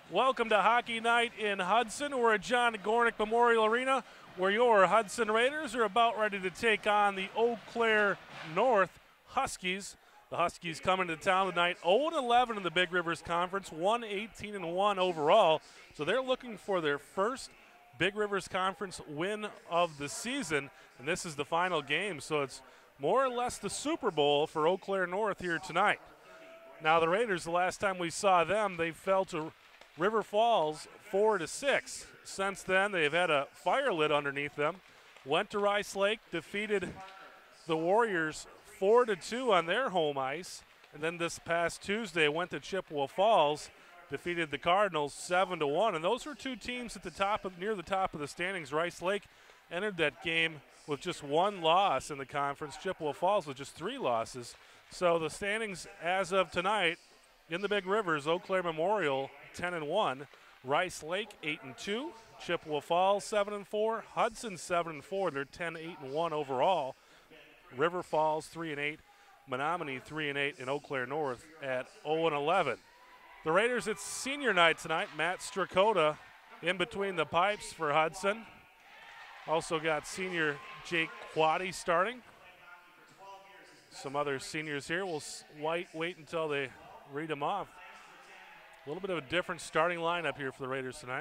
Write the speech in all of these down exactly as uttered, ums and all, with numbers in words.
Welcome to Hockey Night in Hudson. We're at John Gornick Memorial Arena, where your Hudson Raiders are about ready to take on the Eau Claire North Huskies. The Huskies coming to town tonight, oh and eleven in the Big Rivers Conference, one eighteen and one overall. So they're looking for their first Big Rivers Conference win of the season, and this is the final game. So it's more or less the Super Bowl for Eau Claire North here tonight. Now the Raiders, the last time we saw them, they fell to River Falls four to six. Since then, they've had a fire lit underneath them. Went to Rice Lake, defeated the Warriors four to two on their home ice, and then this past Tuesday went to Chippewa Falls, defeated the Cardinals seven to one. And those were two teams at the top of near the top of the standings. Rice Lake entered that game with just one loss in the conference. Chippewa Falls with just three losses. So the standings as of tonight in the Big Rivers: Eau Claire Memorial ten and one, Rice Lake eight and two, Chippewa Falls seven and four, Hudson seven and four. They're ten eight and one overall. River Falls three and eight, Menominee three and eight, and Eau Claire North at oh and eleven. The Raiders, it's senior night tonight. Matt Strakota in between the pipes for Hudson. Also got senior Jake Quaddy starting. Some other seniors here. We'll wait, wait until they read them off. A little bit of a different starting lineup here for the Raiders tonight.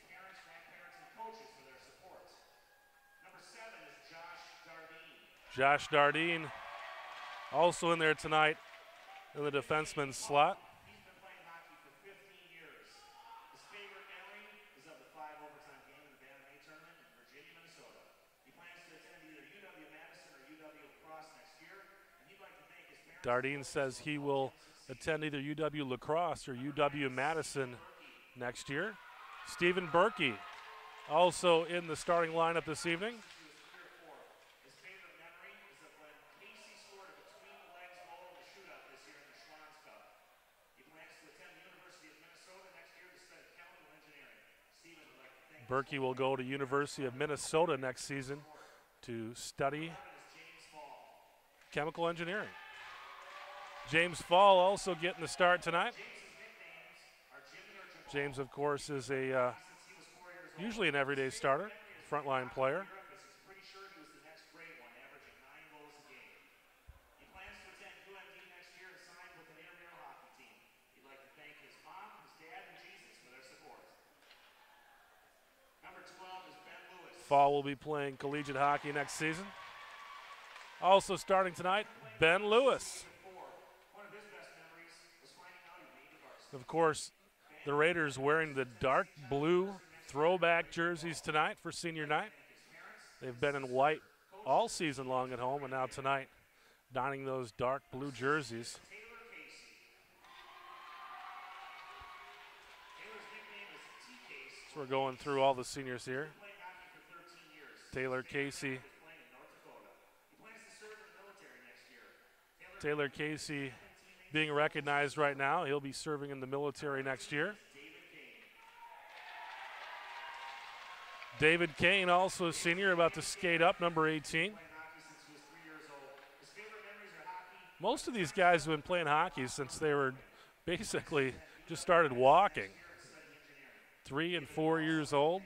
Josh Dardine also in there tonight in the defenseman's slot. Dardine says he will attend either U W La Crosse or U W Madison next year. Stephen Berkey also in the starting lineup this evening. Berkey will go to University of Minnesota next season to study chemical engineering. James Fall also getting the start tonight. James, of course, is a uh, usually an everyday starter, frontline player. Fall will be playing collegiate hockey next season. Also starting tonight, Ben Lewis. Of course, the Raiders wearing the dark blue throwback jerseys tonight for senior night. They've been in white all season long at home, and now tonight donning those dark blue jerseys. So we're going through all the seniors here. Taylor Casey. Taylor Casey being recognized right now. He'll be serving in the military next year. David Kane, also a senior, about to skate up, number eighteen. Most of these guys have been playing hockey since they were basically just started walking. Three and four years old.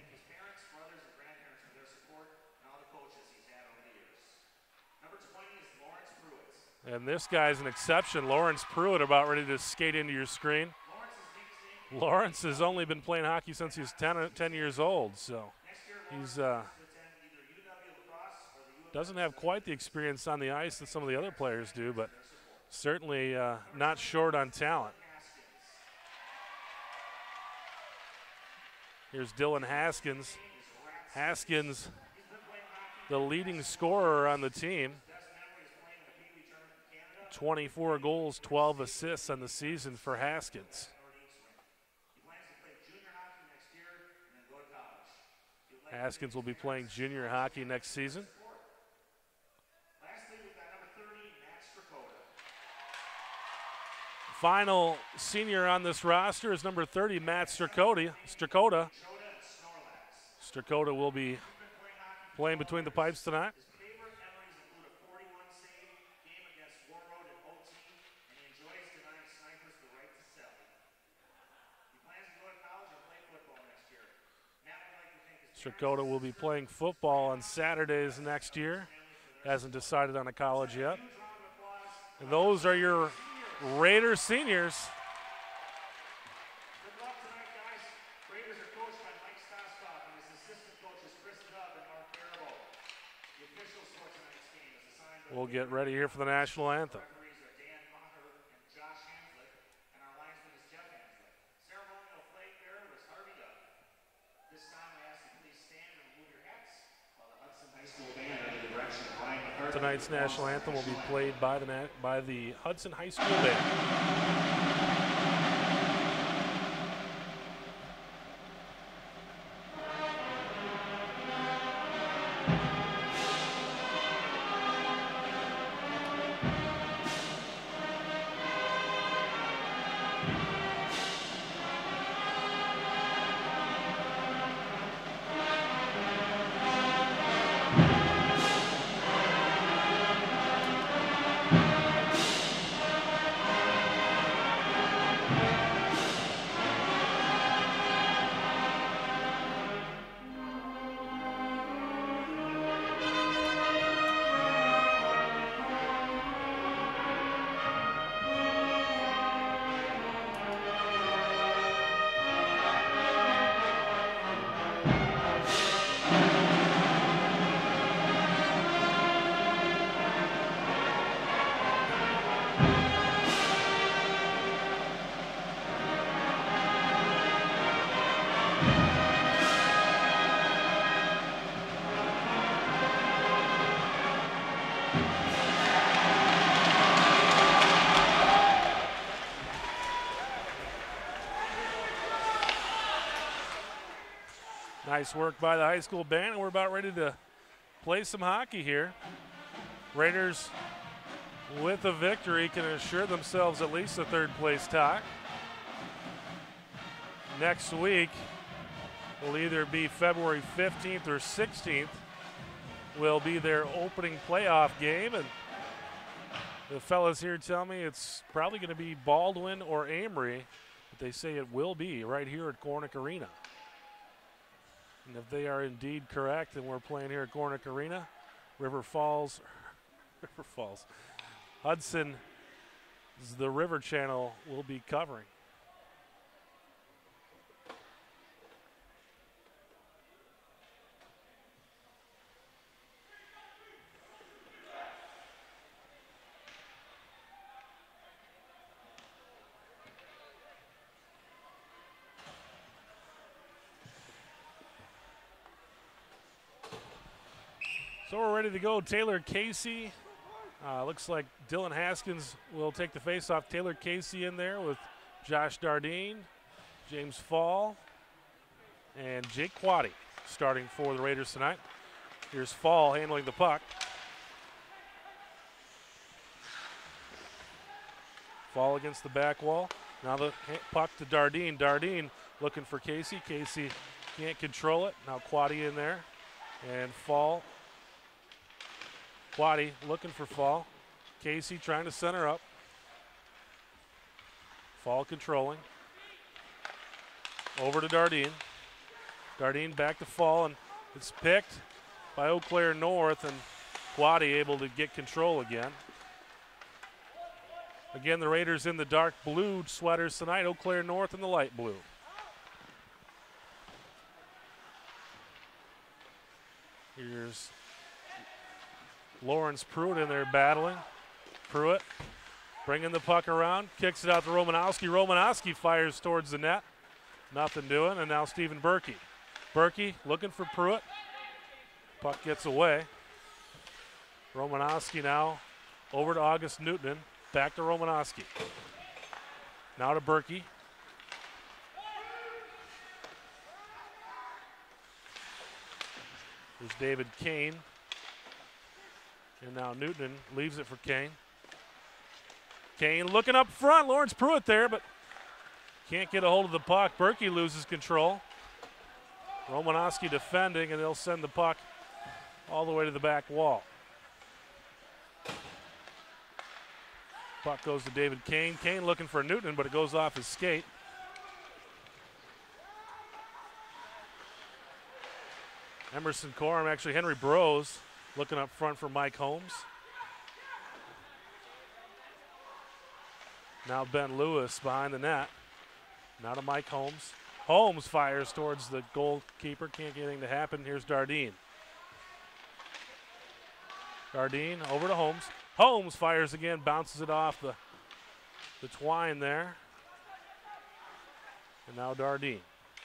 And this guy's an exception. Lawrence Pruitt about ready to skate into your screen. Lawrence has only been playing hockey since he's ten, ten years old, so he's uh, doesn't have quite the experience on the ice that some of the other players do, but certainly uh, not short on talent. Here's Dylan Haskins. Haskins, the leading scorer on the team. twenty-four goals, twelve assists on the season for Haskins. Haskins will be playing junior hockey next season. Final senior on this roster is number thirty, Matt Strakota. Strakota. Strakota will be playing between the pipes tonight. Dakota will be playing football on Saturdays next year. Hasn't decided on a college yet. And those are your Raiders seniors. Good luck tonight, guys. Raiders are coached by Mike Staskoff and his assistant coaches Chris Dubb and Mark Faribault. The officials for tonight's game is assigned by We'll get ready here for the national anthem. referees are Dan Maher and Josh Hanslick, and our linesman is Jeff Hanslick. Ceremonial flag bearer was Harvey Dubb. This time I ask you to please stand and remove your hats while the Hudson High School band under the direction of Ryan McCarthy. Tonight's national anthem will be played by the na- by the Hudson High School band. Nice work by the high school band, and we're about ready to play some hockey here. Raiders, with a victory, can assure themselves at least a third place tie. Next week will either be February fifteenth or sixteenth will be their opening playoff game, and the fellas here tell me it's probably going to be Baldwin or Amory, but they say it will be right here at Gornick Arena. And if they are indeed correct, and we're playing here at Gornick Arena, River Falls, River Falls, Hudson, the River Channel will be covering. So we're ready to go. Taylor Casey. Uh, looks like Dylan Haskins will take the face-off. Taylor Casey in there with Josh Dardine, James Fall, and Jake Quaddy starting for the Raiders tonight. Here's Fall handling the puck. Fall against the back wall. Now the puck to Dardine. Dardine looking for Casey. Casey can't control it. Now Quaddy in there. And Fall. Quaddy looking for Fall. Casey trying to center up. Fall controlling. Over to Dardine. Dardine back to Fall, and it's picked by Eau Claire North, and Quaddy able to get control again. Again, the Raiders in the dark blue sweaters tonight. Eau Claire North in the light blue. Here's Lawrence Pruitt in there battling. Pruitt bringing the puck around, kicks it out to Romanowski. Romanowski fires towards the net. Nothing doing, and now Stephen Berkey. Berkey looking for Pruitt. Puck gets away. Romanowski now over to August Newton. Back to Romanowski. Now to Berkey. There's David Kane. And now Newton leaves it for Kane. Kane looking up front. Lawrence Pruitt there, but can't get a hold of the puck. Berkey loses control. Romanowski defending, and they'll send the puck all the way to the back wall. Puck goes to David Kane. Kane looking for Newton, but it goes off his skate. Emerson Corum, actually Henry Bros looking up front for Mike Holmes. Now Ben Lewis behind the net. Now to Mike Holmes. Holmes fires towards the goalkeeper. Can't get anything to happen. Here's Dardine. Dardine over to Holmes. Holmes fires again, bounces it off the, the twine there. And now Dardine.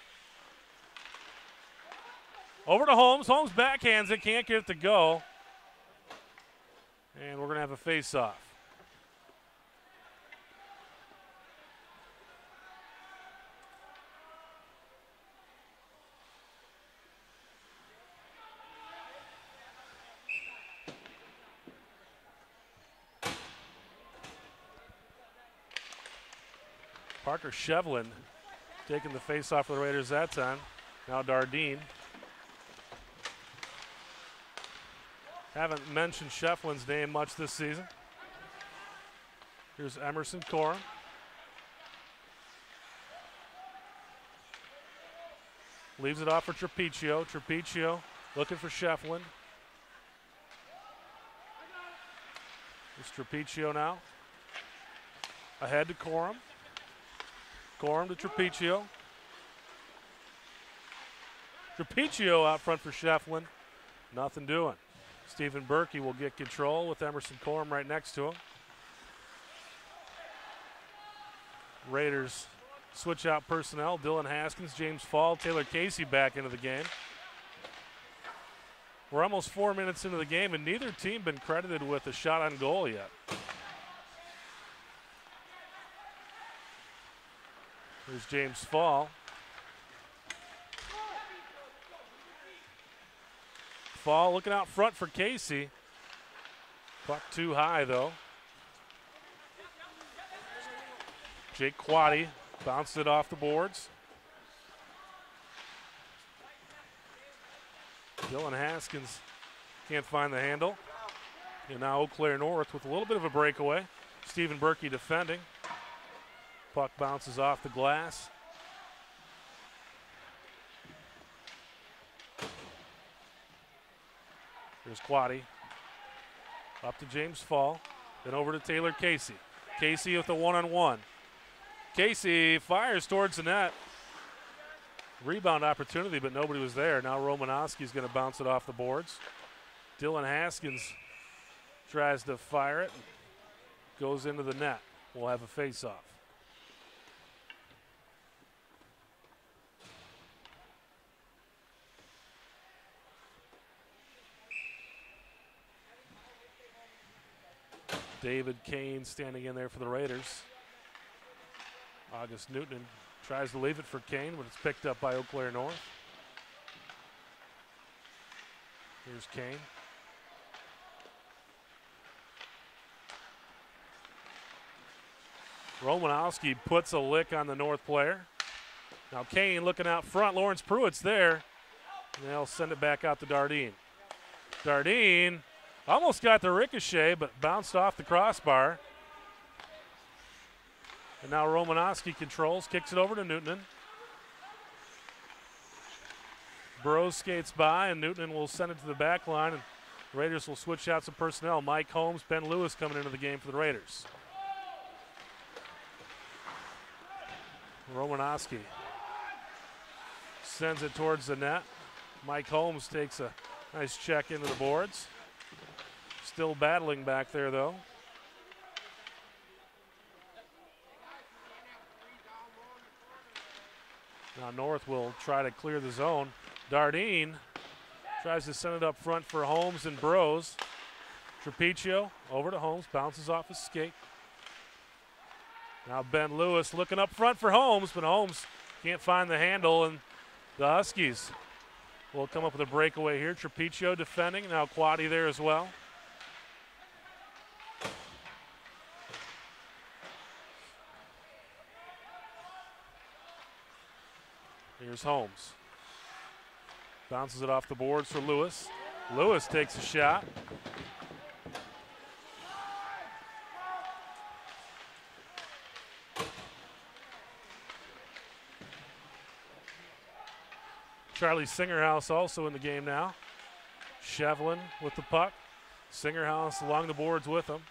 Over to Holmes. Holmes backhands it, can't get it to go. And we're going to have a face-off. Parker Shevlin taking the face-off for the Raiders that time. Now Dardine. Haven't mentioned Shevlin's name much this season. Here's Emerson Corum. Leaves it off for Trapiccio. Trapiccio looking for Shevlin. It's Trapiccio now. Ahead to Corum. Corum to Trapiccio. Trapiccio out front for Shevlin. Nothing doing. Stephen Berkey will get control with Emerson Corum right next to him. Raiders switch out personnel. Dylan Haskins, James Fall, Taylor Casey back into the game. We're almost four minutes into the game, and neither team been credited with a shot on goal yet. Here's James Fall. Fall looking out front for Casey. Puck too high, though. Jake Quaddy bounced it off the boards. Dylan Haskins can't find the handle. And now Eau Claire North with a little bit of a breakaway. Stephen Berkey defending. Puck bounces off the glass. Here's Quaddy. Up to James Fall. Then over to Taylor Casey. Casey with a one-on-one. Casey fires towards the net. Rebound opportunity, but nobody was there. Now Romanowski's going to bounce it off the boards. Dylan Haskins tries to fire it. Goes into the net. We'll have a face-off. David Kane standing in there for the Raiders. August Newton tries to leave it for Kane, but it's picked up by Eau Claire North. Here's Kane. Romanowski puts a lick on the North player. Now Kane looking out front. Lawrence Pruitt's there. And they'll send it back out to Dardine. Dardine almost got the ricochet, but bounced off the crossbar. And now Romanowski controls, kicks it over to Newton. Burrows skates by, and Newton will send it to the back line, and the Raiders will switch out some personnel. Mike Holmes, Ben Lewis coming into the game for the Raiders. Romanowski sends it towards the net. Mike Holmes takes a nice check into the boards. Still battling back there, though. Now North will try to clear the zone. Dardine tries to send it up front for Holmes and Bros. Trapiccio over to Holmes, bounces off his skate. Now Ben Lewis looking up front for Holmes, but Holmes can't find the handle, and the Huskies will come up with a breakaway here. Trapiccio defending, now Quaddy there as well. Here's Holmes. Bounces it off the boards for Lewis. Lewis takes a shot. Charlie Singerhouse also in the game now. Shevlin with the puck. Singerhouse along the boards with him.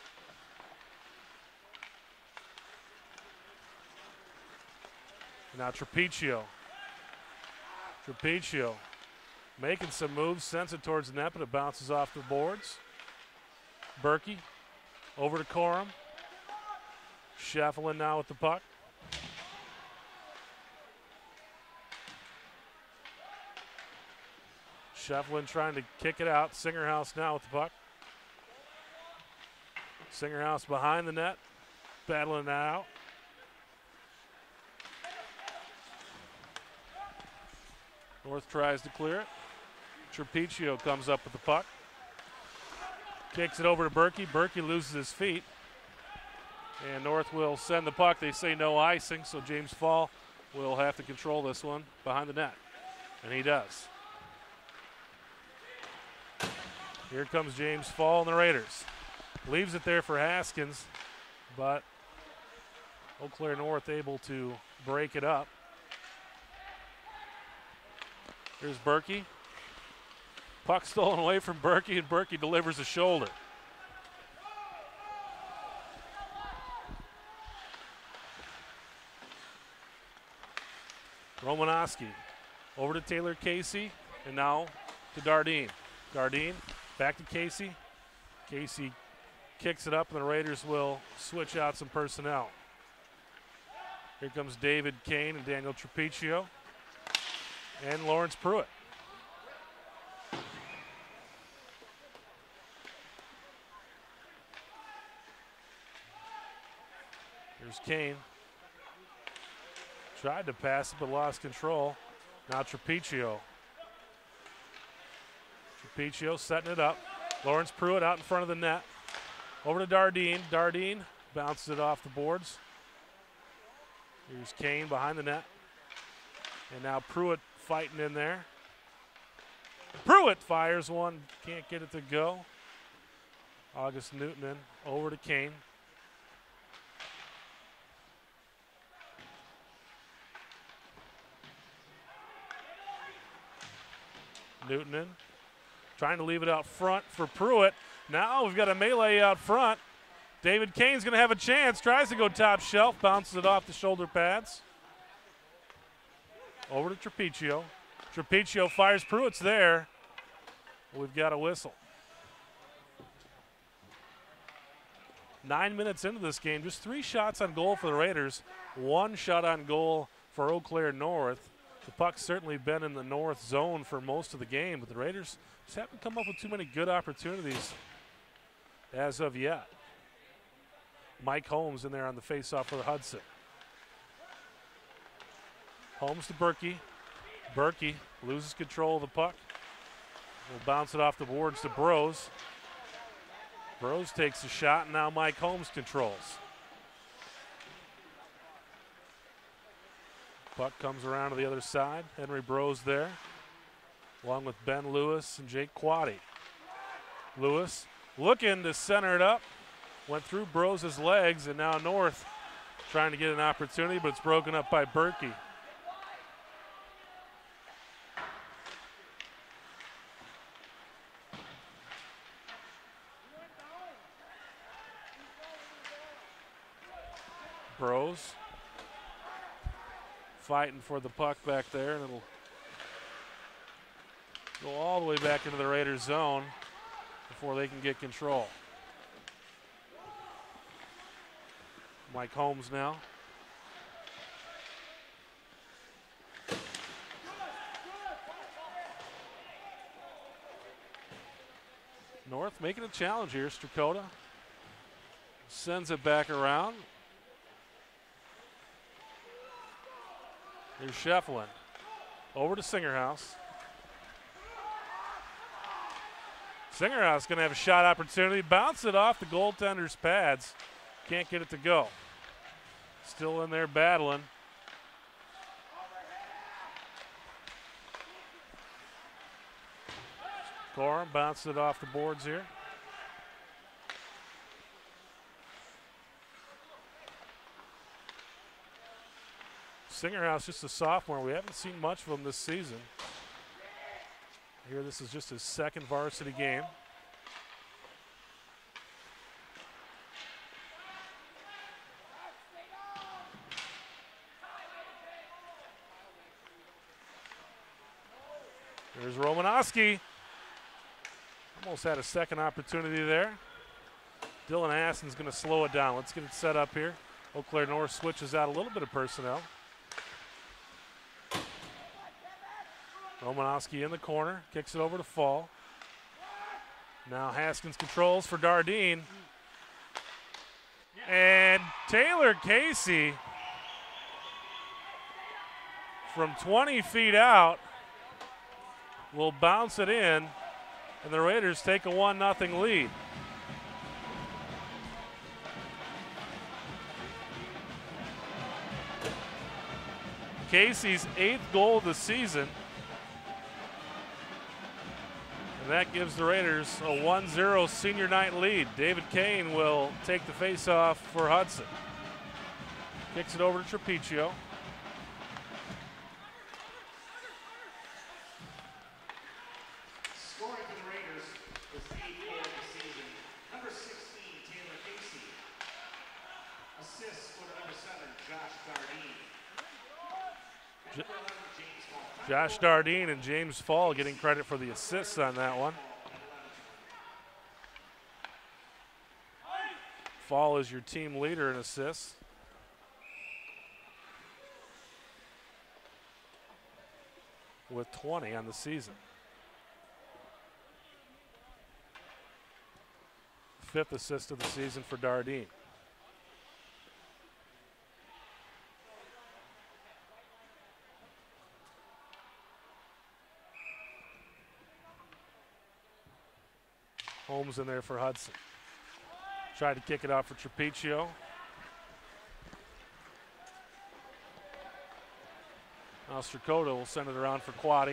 Now Trapiccio. Trapiccio making some moves, sends it towards the net, but it bounces off the boards. Berkey over to Corum. Shevlin now with the puck. Shevlin trying to kick it out. Singerhouse now with the puck. Singerhouse behind the net, battling that out. North tries to clear it. Trapiccio comes up with the puck. Kicks it over to Berkey. Berkey loses his feet. And North will send the puck. They say no icing, so James Fall will have to control this one behind the net. And he does. Here comes James Fall and the Raiders. Leaves it there for Haskins, but Eau Claire North able to break it up. Here's Berkey. Puck stolen away from Berkey, and Berkey delivers a shoulder. Romanowski over to Taylor Casey, and now to Dardine. Dardine back to Casey. Casey kicks it up, and the Raiders will switch out some personnel. Here comes David Kane and Daniel Trapiccio and Lawrence Pruitt. Here's Kane. Tried to pass it, but lost control. Now Trapiccio. Trapiccio setting it up. Lawrence Pruitt out in front of the net. Over to Dardine. Dardine bounces it off the boards. Here's Kane behind the net. And now Pruitt fighting in there. Pruitt fires one. Can't get it to go. August Newton in. Over to Kane. Newton in. Trying to leave it out front for Pruitt. Now we've got a melee out front. David Kane's going to have a chance. Tries to go top shelf. Bounces it off the shoulder pads. Over to Trapiccio. Trapiccio fires. Pruitt's there. We've got a whistle. Nine minutes into this game, just three shots on goal for the Raiders. One shot on goal for Eau Claire North. The puck's certainly been in the North zone for most of the game, but the Raiders just haven't come up with too many good opportunities as of yet. Mike Holmes in there on the faceoff for the Hudson. Holmes to Berkey. Berkey loses control of the puck. Will bounce it off the boards to Bros. Bros takes a shot, and now Mike Holmes controls. Puck comes around to the other side. Henry Bros there, along with Ben Lewis and Jake Quaddy. Lewis looking to center it up. Went through Bros' legs, and now North trying to get an opportunity, but it's broken up by Berkey. Bros fighting for the puck back there, and it'll go all the way back into the Raiders' zone before they can get control. Mike Holmes now. North making a challenge here. Strakota sends it back around. Here's Shefflin. Over to Singerhouse. Singerhouse going to have a shot opportunity. Bounce it off the goaltender's pads. Can't get it to go. Still in there battling. Corum bounced it off the boards here. Singerhouse, just a sophomore. We haven't seen much of him this season. Here, this is just his second varsity game. There's Romanowski. Almost had a second opportunity there. Dylan Haskins going to slow it down. Let's get it set up here. Eau Claire North switches out a little bit of personnel. Romanowski in the corner, kicks it over to Fall. Now Haskins controls for Dardine. And Taylor Casey from twenty feet out will bounce it in, and the Raiders take a one nothing lead. Casey's eighth goal of the season. And that gives the Raiders a one zero senior night lead. David Kane will take the faceoff for Hudson. Kicks it over to Trapicio. Scoring for the Raiders was the eighth goal of the season. Number sixteen, Taylor Casey. Assists for number seven, Josh Dardine. J- Josh Dardine and James Fall getting credit for the assists on that one. Fall is your team leader in assists. With twenty on the season. Fifth assist of the season for Dardine. Holmes in there for Hudson. Tried to kick it out for Trapicio. Now Strakota will send it around for Quaddy.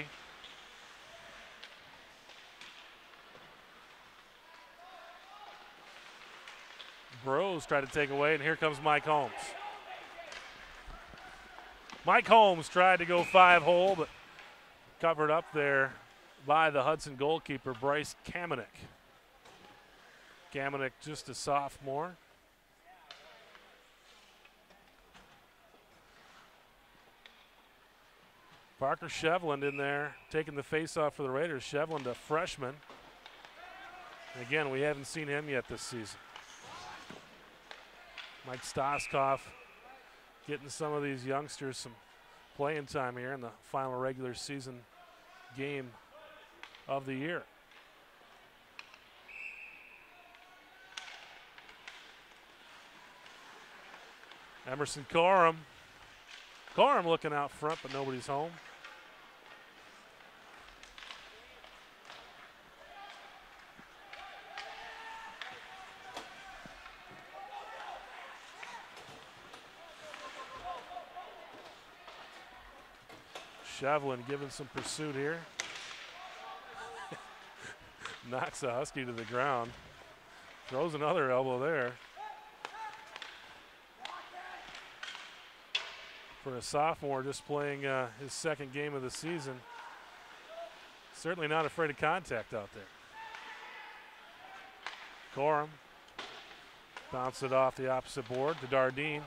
Bros tried to take away, and here comes Mike Holmes. Mike Holmes tried to go five hole, but covered up there by the Hudson goalkeeper, Bryce Kamenik. Kamenik just a sophomore. Parker Shevland in there taking the face-off for the Raiders. Shevland, a freshman. And again, we haven't seen him yet this season. Mike Stoskopf getting some of these youngsters some playing time here in the final regular season game of the year. Emerson Corum. Corum looking out front, but nobody's home. Shevlin giving some pursuit here. Knocks the Husky to the ground. Throws another elbow there. For a sophomore just playing uh, his second game of the season. Certainly not afraid of contact out there. Corum bounce it off the opposite board to Dardine.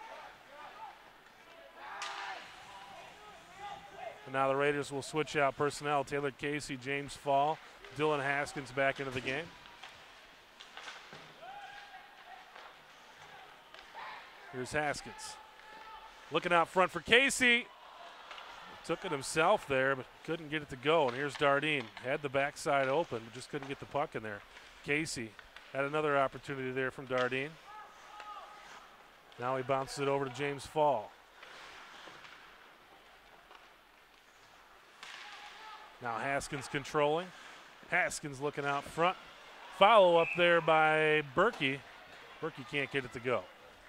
And now the Raiders will switch out personnel. Taylor Casey, James Fall, Dylan Haskins back into the game. Here's Haskins. Looking out front for Casey. Took it himself there, but couldn't get it to go. And here's Dardine. Had the backside open, but just couldn't get the puck in there. Casey had another opportunity there from Dardine. Now he bounces it over to James Fall. Now Haskins controlling. Haskins looking out front. Follow up there by Berkey. Berkey can't get it to go.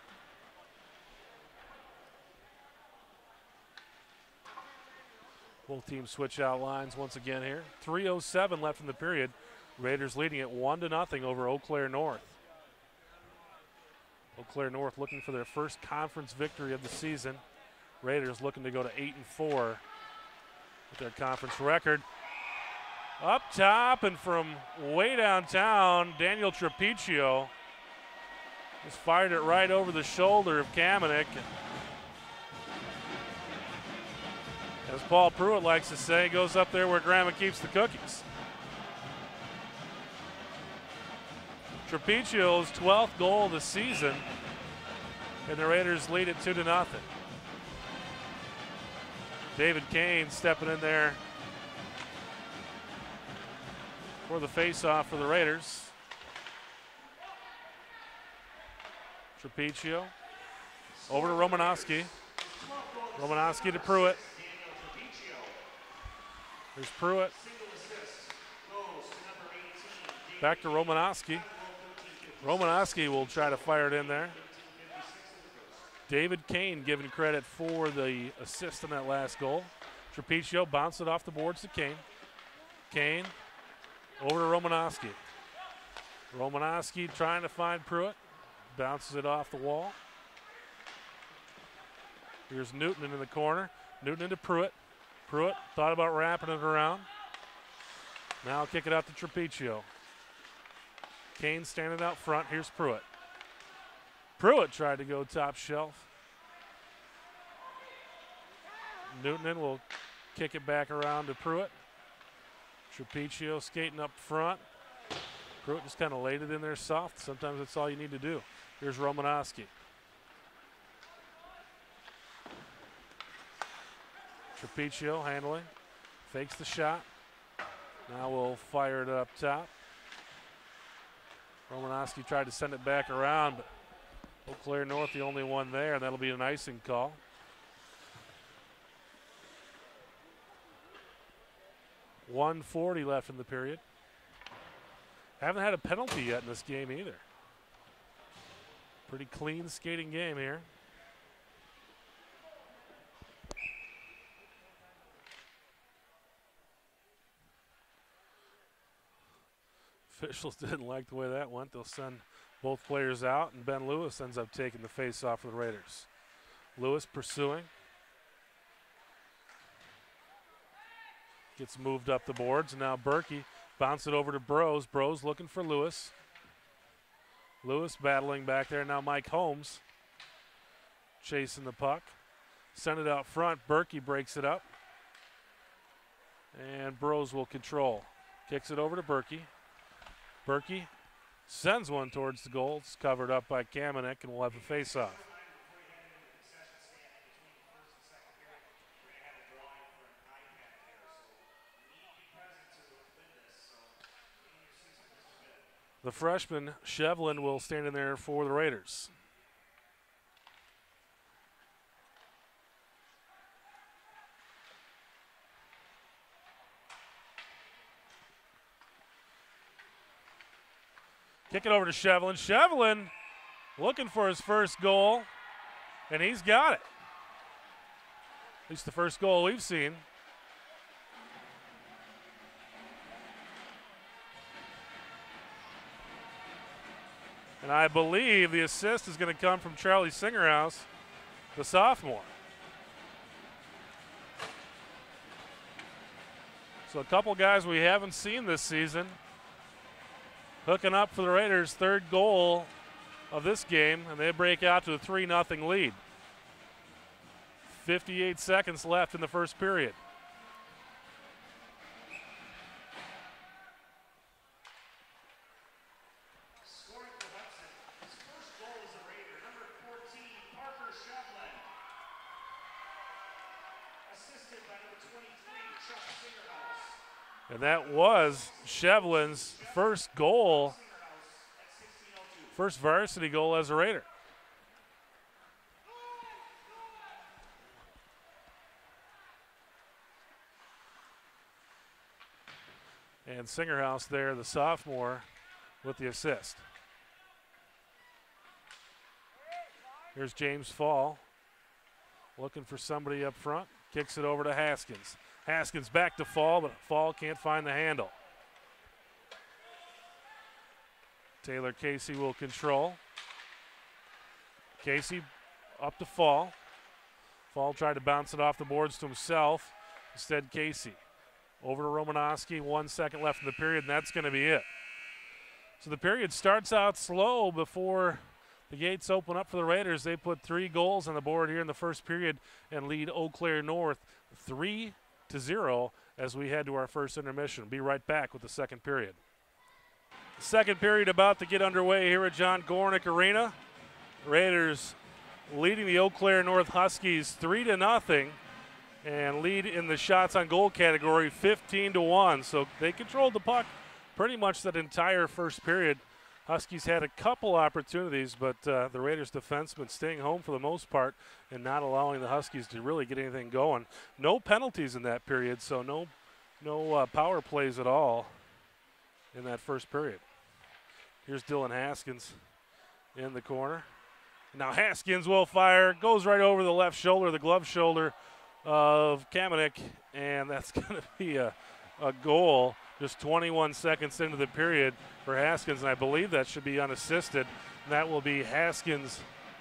Both teams switch out lines once again here. three oh seven left in the period. Raiders leading it one to nothing over Eau Claire North. Eau Claire North looking for their first conference victory of the season. Raiders looking to go to eight and four with their conference record. Up top and from way downtown, Daniel Trapicio just fired it right over the shoulder of Kamenik. As Paul Pruitt likes to say, goes up there where Grandma keeps the cookies. Trapicio's twelfth goal of the season, and the Raiders lead it two to nothing. David Kane stepping in there for the face-off for the Raiders. Trapicio over to Romanowski. Romanowski to Pruitt. There's Pruitt. Back to Romanowski. Romanowski will try to fire it in there. David Kane given credit for the assist on that last goal. Trapicio bounced it off the boards to Kane. Kane over to Romanowski. Romanowski trying to find Pruitt. Bounces it off the wall. Here's Newton in the corner. Newton into Pruitt. Pruitt thought about wrapping it around. Now I'll kick it out to Trapicio. Kane standing out front. Here's Pruitt. Pruitt tried to go top shelf. Newton will kick it back around to Pruitt. Trapicio skating up front. Pruitt just kind of laid it in there soft. Sometimes that's all you need to do. Here's Romanowski. Trapicio handling. Fakes the shot. Now we'll fire it up top. Romanowski tried to send it back around, but Eau Claire North the only one there. That'll be an icing call. one forty left in the period. Haven't had a penalty yet in this game either. Pretty clean skating game here. Officials didn't like the way that went. They'll send both players out, and Ben Lewis ends up taking the face-off for the Raiders. Lewis pursuing. Gets moved up the boards, and now Berkey bounce it over to Bros. Bros looking for Lewis. Lewis battling back there. Now Mike Holmes chasing the puck. Send it out front. Berkey breaks it up. And Bros will control. Kicks it over to Berkey. Berkey sends one towards the goal. It's covered up by Kamenik, and we'll have a face-off. The freshman, Shevlin, will stand in there for the Raiders. Kick it over to Shevlin. Shevlin looking for his first goal, and he's got it. At least the first goal we've seen. And I believe the assist is going to come from Charlie Singerhouse, the sophomore. So a couple guys we haven't seen this season hooking up for the Raiders' third goal of this game, and they break out to a three nothing lead. fifty-eight seconds left in the first period. Scoring for Hudson. His first goal as a Raider, number fourteen, Parker Shevlin. Assisted by number twenty-three, Chuck Singerhouse. And that was Shevlin's first goal, first varsity goal as a Raider. And Singerhouse there, the sophomore, with the assist. Here's James Fall, looking for somebody up front. Kicks it over to Haskins. Haskins back to Fall, but Fall can't find the handle. Taylor Casey will control. Casey up to Fall. Fall tried to bounce it off the boards to himself. Instead, Casey. Over to Romanowski. One second left in the period, and that's going to be it. So the period starts out slow before the gates open up for the Raiders. They put three goals on the board here in the first period and lead Eau Claire North three to zero as we head to our first intermission. Be right back with the second period. Second period about to get underway here at John Gornick Arena. Raiders leading the Eau Claire North Huskies three to nothing and lead in the shots on goal category fifteen to one. So they controlled the puck pretty much that entire first period. Huskies had a couple opportunities, but uh, the Raiders defensemen staying home for the most part and not allowing the Huskies to really get anything going. No penalties in that period, so no, no uh, power plays at all in that first period. Here's Dylan Haskins in the corner. Now Haskins will fire, goes right over the left shoulder, the glove shoulder of Kamenik, and that's going to be a, a goal. Just twenty-one seconds into the period for Haskins, and I believe that should be unassisted. And that will be Haskins'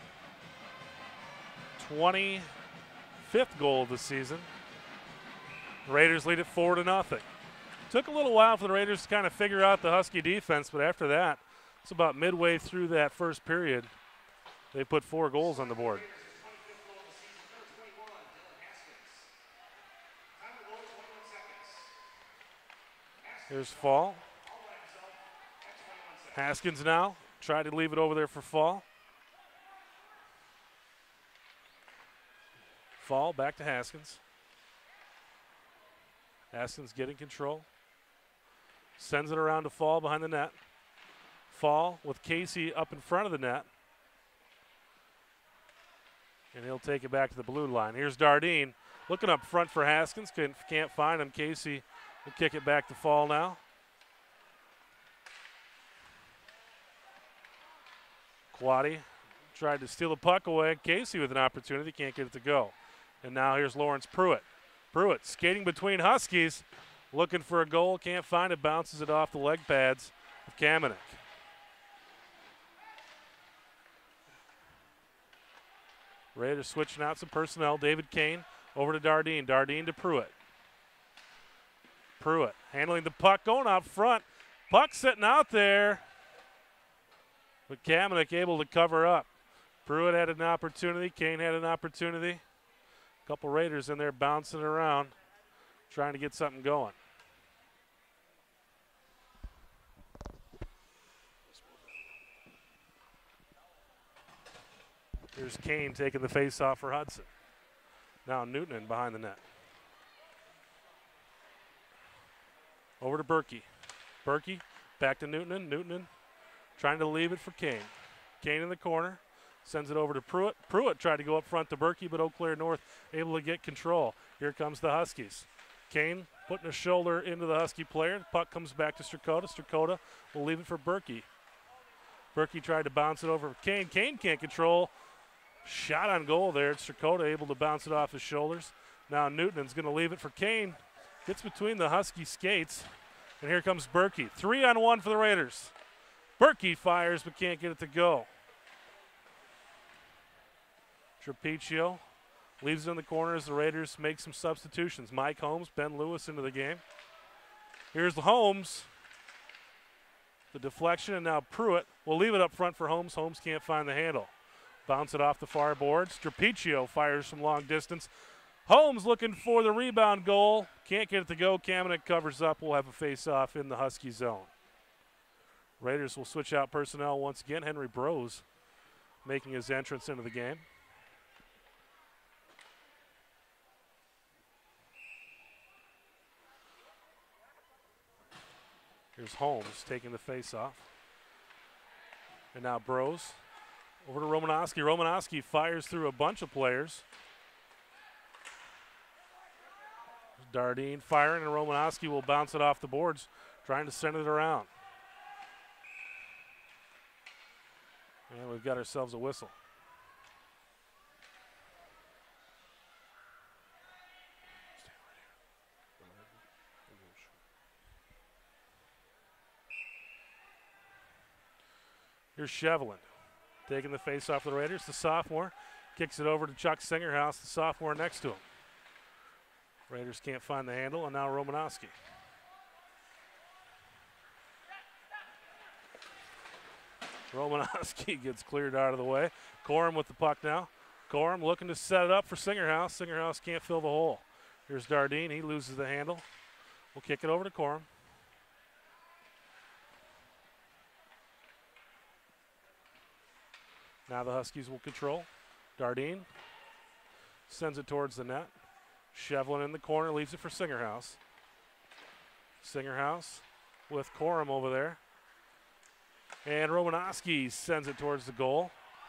twenty-fifth goal of the season. The Raiders lead it four to nothing. Took a little while for the Raiders to kind of figure out the Husky defense, but after that, it's about midway through that first period, they put four goals on the board. Here's Fall. Haskins now. Tried to leave it over there for Fall. Fall back to Haskins. Haskins getting control. Sends it around to Fall behind the net. Fall with Casey up in front of the net. And he'll take it back to the blue line. Here's Dardine looking up front for Haskins. Can't, can't find him. Casey will kick it back to Fall now. Quaddy tried to steal the puck away. Casey with an opportunity. Can't get it to go. And now here's Lawrence Pruitt. Pruitt skating between Huskies. Looking for a goal. Can't find it. Bounces it off the leg pads of Kamenik. Raiders switching out some personnel. David Kane over to Dardine. Dardine to Pruitt. Pruitt handling the puck, going out front. Puck sitting out there. But Kamenik able to cover up. Pruitt had an opportunity. Kane had an opportunity. A couple Raiders in there bouncing around, trying to get something going. Here's Kane taking the face-off for Hudson. Now Newton behind the net. Over to Berkey. Berkey back to Newton. Newton trying to leave it for Kane. Kane in the corner. Sends it over to Pruitt. Pruitt tried to go up front to Berkey, but Eau Claire North able to get control. Here comes the Huskies. Kane putting a shoulder into the Husky player. The puck comes back to Strakota. Strakota will leave it for Berkey. Berkey tried to bounce it over for Kane. Kane can't control. Shot on goal there. Strakota able to bounce it off his shoulders. Now Newton's going to leave it for Kane. Gets between the Husky skates. And here comes Berkey. Three on one for the Raiders. Berkey fires but can't get it to go. Trapiccio leaves it in the corner as the Raiders make some substitutions. Mike Holmes, Ben Lewis into the game. Here's the Holmes. The deflection, and now Pruitt will leave it up front for Holmes. Holmes can't find the handle. Bounce it off the far boards. Trapiccio fires from long distance. Holmes looking for the rebound goal. Can't get it to go. Kamenik covers up. We'll have a face-off in the Husky zone. Raiders will switch out personnel once again. Henry Brose making his entrance into the game. Here's Holmes taking the face-off. And now Brose over to Romanowski. Romanowski fires through a bunch of players. Dardine firing, and Romanowski will bounce it off the boards, trying to send it around. And we've got ourselves a whistle. Here's Shevlin taking the face off the Raiders, the sophomore. Kicks it over to Chuck Singerhouse, the sophomore next to him. Raiders can't find the handle, and now Romanowski. Romanowski gets cleared out of the way. Corum with the puck now. Corum looking to set it up for Singerhouse. Singerhouse can't fill the hole. Here's Dardine. He loses the handle. We'll kick it over to Corum. Now the Huskies will control. Dardine sends it towards the net. Shevlin in the corner, leaves it for Singerhouse. Singerhouse with Corum over there. And Romanowski sends it towards the goal.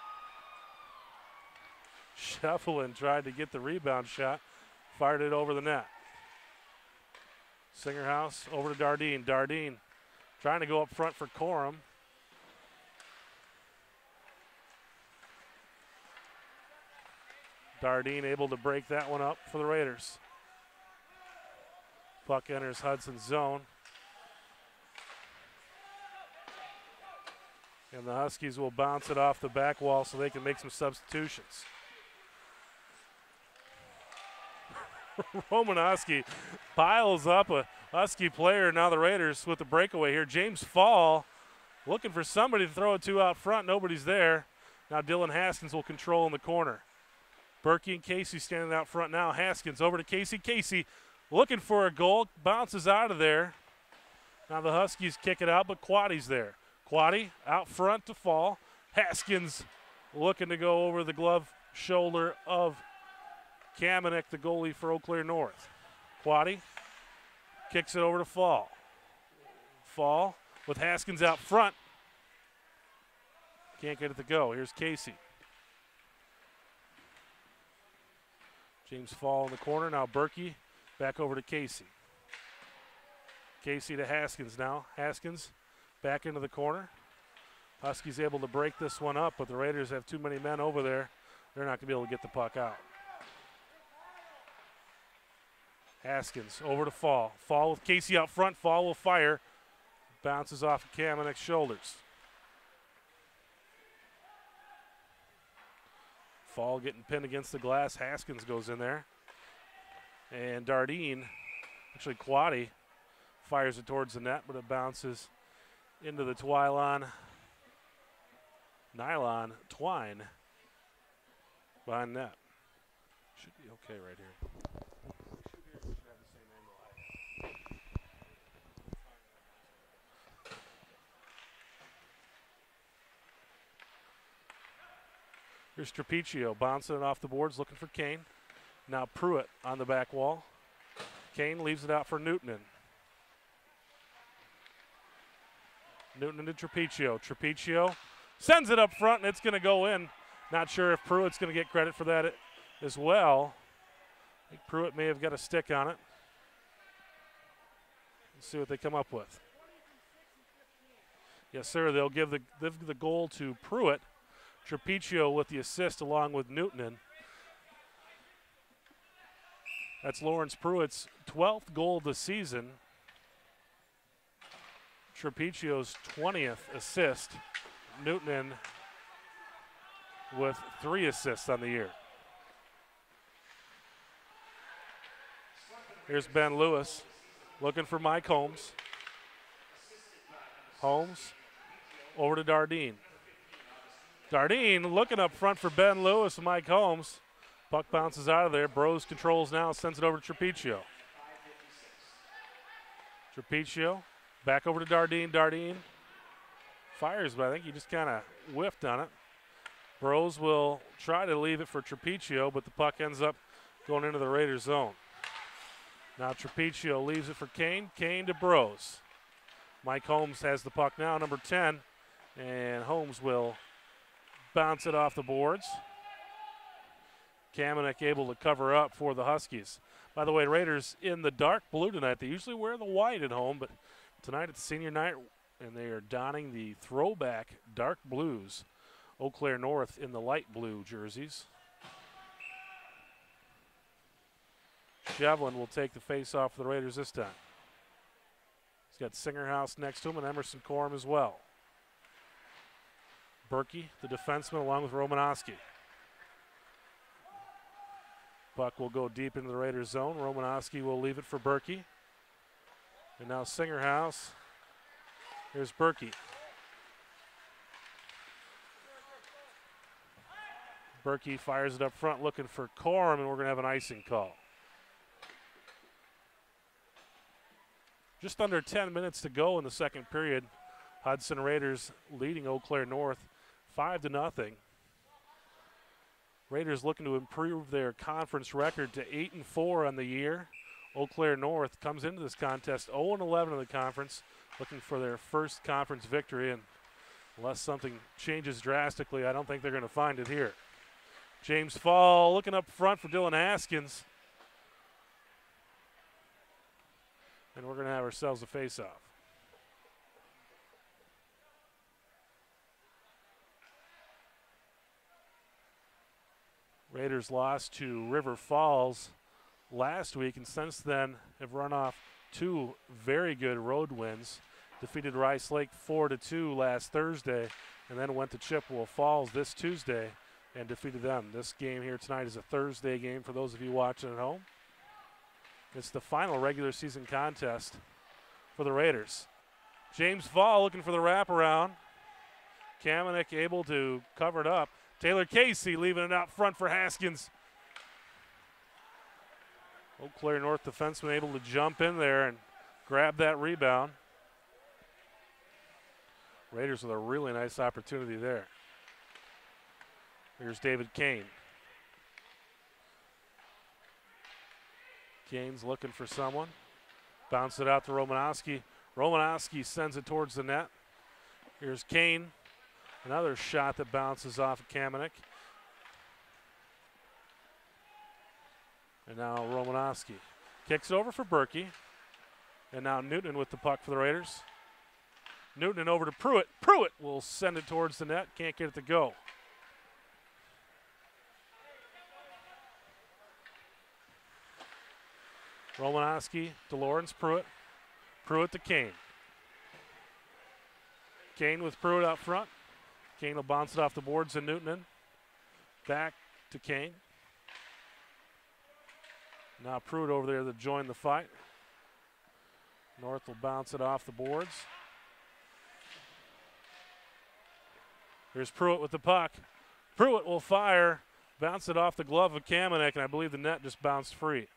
Shevlin tried to get the rebound shot, fired it over the net. Singerhouse over to Dardine. Dardine trying to go up front for Corum. Dardine able to break that one up for the Raiders. Puck enters Hudson's zone. And the Huskies will bounce it off the back wall so they can make some substitutions. Romanowski piles up a Husky player. Now the Raiders with the breakaway here. James Fall looking for somebody to throw it to out front. Nobody's there. Now Dylan Haskins will control in the corner. Berkey and Casey standing out front now. Haskins over to Casey. Casey looking for a goal. Bounces out of there. Now the Huskies kick it out, but Quaddy's there. Quaddy out front to Fall. Haskins looking to go over the glove shoulder of Kamenek, the goalie for Eau Claire North. Quaddy kicks it over to Fall. Fall with Haskins out front. Can't get it to go. Here's Casey. James Fall in the corner. Now Berkey back over to Casey. Casey to Haskins now. Haskins back into the corner. Huskies able to break this one up, but the Raiders have too many men over there. They're not going to be able to get the puck out. Haskins over to Fall. Fall with Casey out front. Fall will fire. Bounces off of Kamenek's shoulders. Fall getting pinned against the glass. Haskins goes in there. And Dardine, actually Quaddy, fires it towards the net, but it bounces into the Twylon, nylon twine behind net. Should be okay right here. Here's Trapiccio bouncing it off the boards, looking for Kane. Now Pruitt on the back wall. Kane leaves it out for Newtonen. Newtonen to Trapiccio. Trapiccio sends it up front, and it's going to go in. Not sure if Pruitt's going to get credit for that as well. I think Pruitt may have got a stick on it. Let's see what they come up with. Yes, sir. They'll give the, give the goal to Pruitt. Trapiccio with the assist along with Newtonen. That's Lawrence Pruitt's twelfth goal of the season. Trapiccio's twentieth assist. Newtonen with three assists on the year. Here's Ben Lewis looking for Mike Holmes. Holmes over to Dardine. Dardine looking up front for Ben Lewis and Mike Holmes. Puck bounces out of there. Bros controls now, sends it over to Trapiccio. Trapiccio back over to Dardine. Dardine fires, but I think he just kind of whiffed on it. Bros will try to leave it for Trapiccio, but the puck ends up going into the Raiders' zone. Now Trapiccio leaves it for Kane. Kane to Bros. Mike Holmes has the puck now, number ten, and Holmes will bounce it off the boards. Kamenek able to cover up for the Huskies. By the way, Raiders in the dark blue tonight. They usually wear the white at home, but tonight it's senior night, and they are donning the throwback dark blues. Eau Claire North in the light blue jerseys. Shevlin will take the face off for the Raiders this time. He's got Singerhouse next to him and Emerson Corum as well. Berkey, the defenseman, along with Romanowski. Puck will go deep into the Raiders zone. Romanowski will leave it for Berkey. And now Singerhouse. Here's Berkey. Berkey fires it up front looking for Corum, and we're going to have an icing call. Just under ten minutes to go in the second period. Hudson Raiders leading Eau Claire North five to nothing. Raiders looking to improve their conference record to eight and four on the year. Eau Claire North comes into this contest oh and eleven in the conference, looking for their first conference victory, and unless something changes drastically, I don't think they're going to find it here. James Fall looking up front for Dylan Haskins. And we're going to have ourselves a face-off. Raiders lost to River Falls last week, and since then have run off two very good road wins. Defeated Rice Lake four to two last Thursday, and then went to Chippewa Falls this Tuesday and defeated them. This game here tonight is a Thursday game for those of you watching at home. It's the final regular season contest for the Raiders. James Fall looking for the wraparound. Kamenik able to cover it up. Taylor Casey leaving it out front for Haskins. Eau Claire North defenseman able to jump in there and grab that rebound. Raiders with a really nice opportunity there. Here's David Kane. Kane's looking for someone. Bounce it out to Romanowski. Romanowski sends it towards the net. Here's Kane. Another shot that bounces off of Kamenik. And now Romanowski kicks it over for Berkey. And now Newton with the puck for the Raiders. Newton over to Pruitt. Pruitt will send it towards the net. Can't get it to go. Romanowski to Lawrence Pruitt. Pruitt to Kane. Kane with Pruitt out front. Kane will bounce it off the boards and Newton in. Back to Kane. Now Pruitt over there to join the fight. North will bounce it off the boards. Here's Pruitt with the puck. Pruitt will fire. Bounce it off the glove of Kamenik, and I believe the net just bounced free.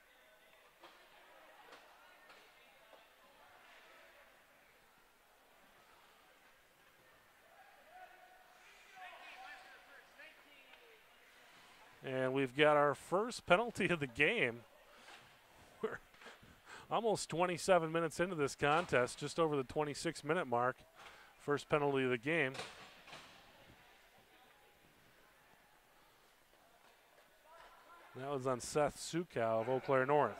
And we've got our first penalty of the game. We're almost twenty-seven minutes into this contest, just over the twenty-six minute mark. First penalty of the game. That was on Seth Sukow of Eau Claire North.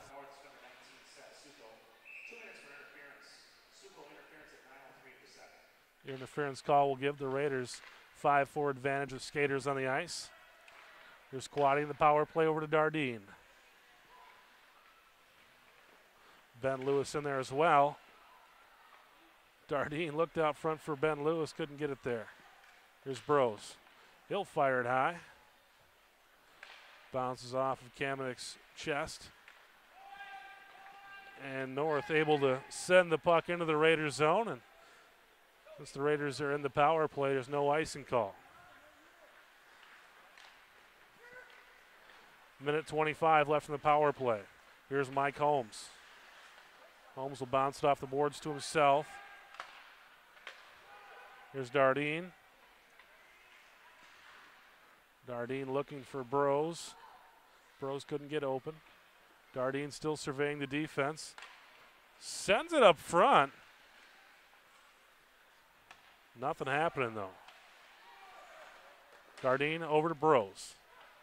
Your interference call will give the Raiders five four advantage with skaters on the ice. Here's Quaddy in the power play over to Dardine. Ben Lewis in there as well. Dardine looked out front for Ben Lewis, couldn't get it there. Here's Bros. He'll fire it high. Bounces off of Kamenik's chest. And North able to send the puck into the Raiders zone. And since the Raiders are in the power play, there's no icing call. Minute twenty-five left in the power play. Here's Mike Holmes. Holmes will bounce it off the boards to himself. Here's Dardine. Dardine looking for Bros. Bros couldn't get open. Dardine still surveying the defense. Sends it up front. Nothing happening though. Dardine over to Bros.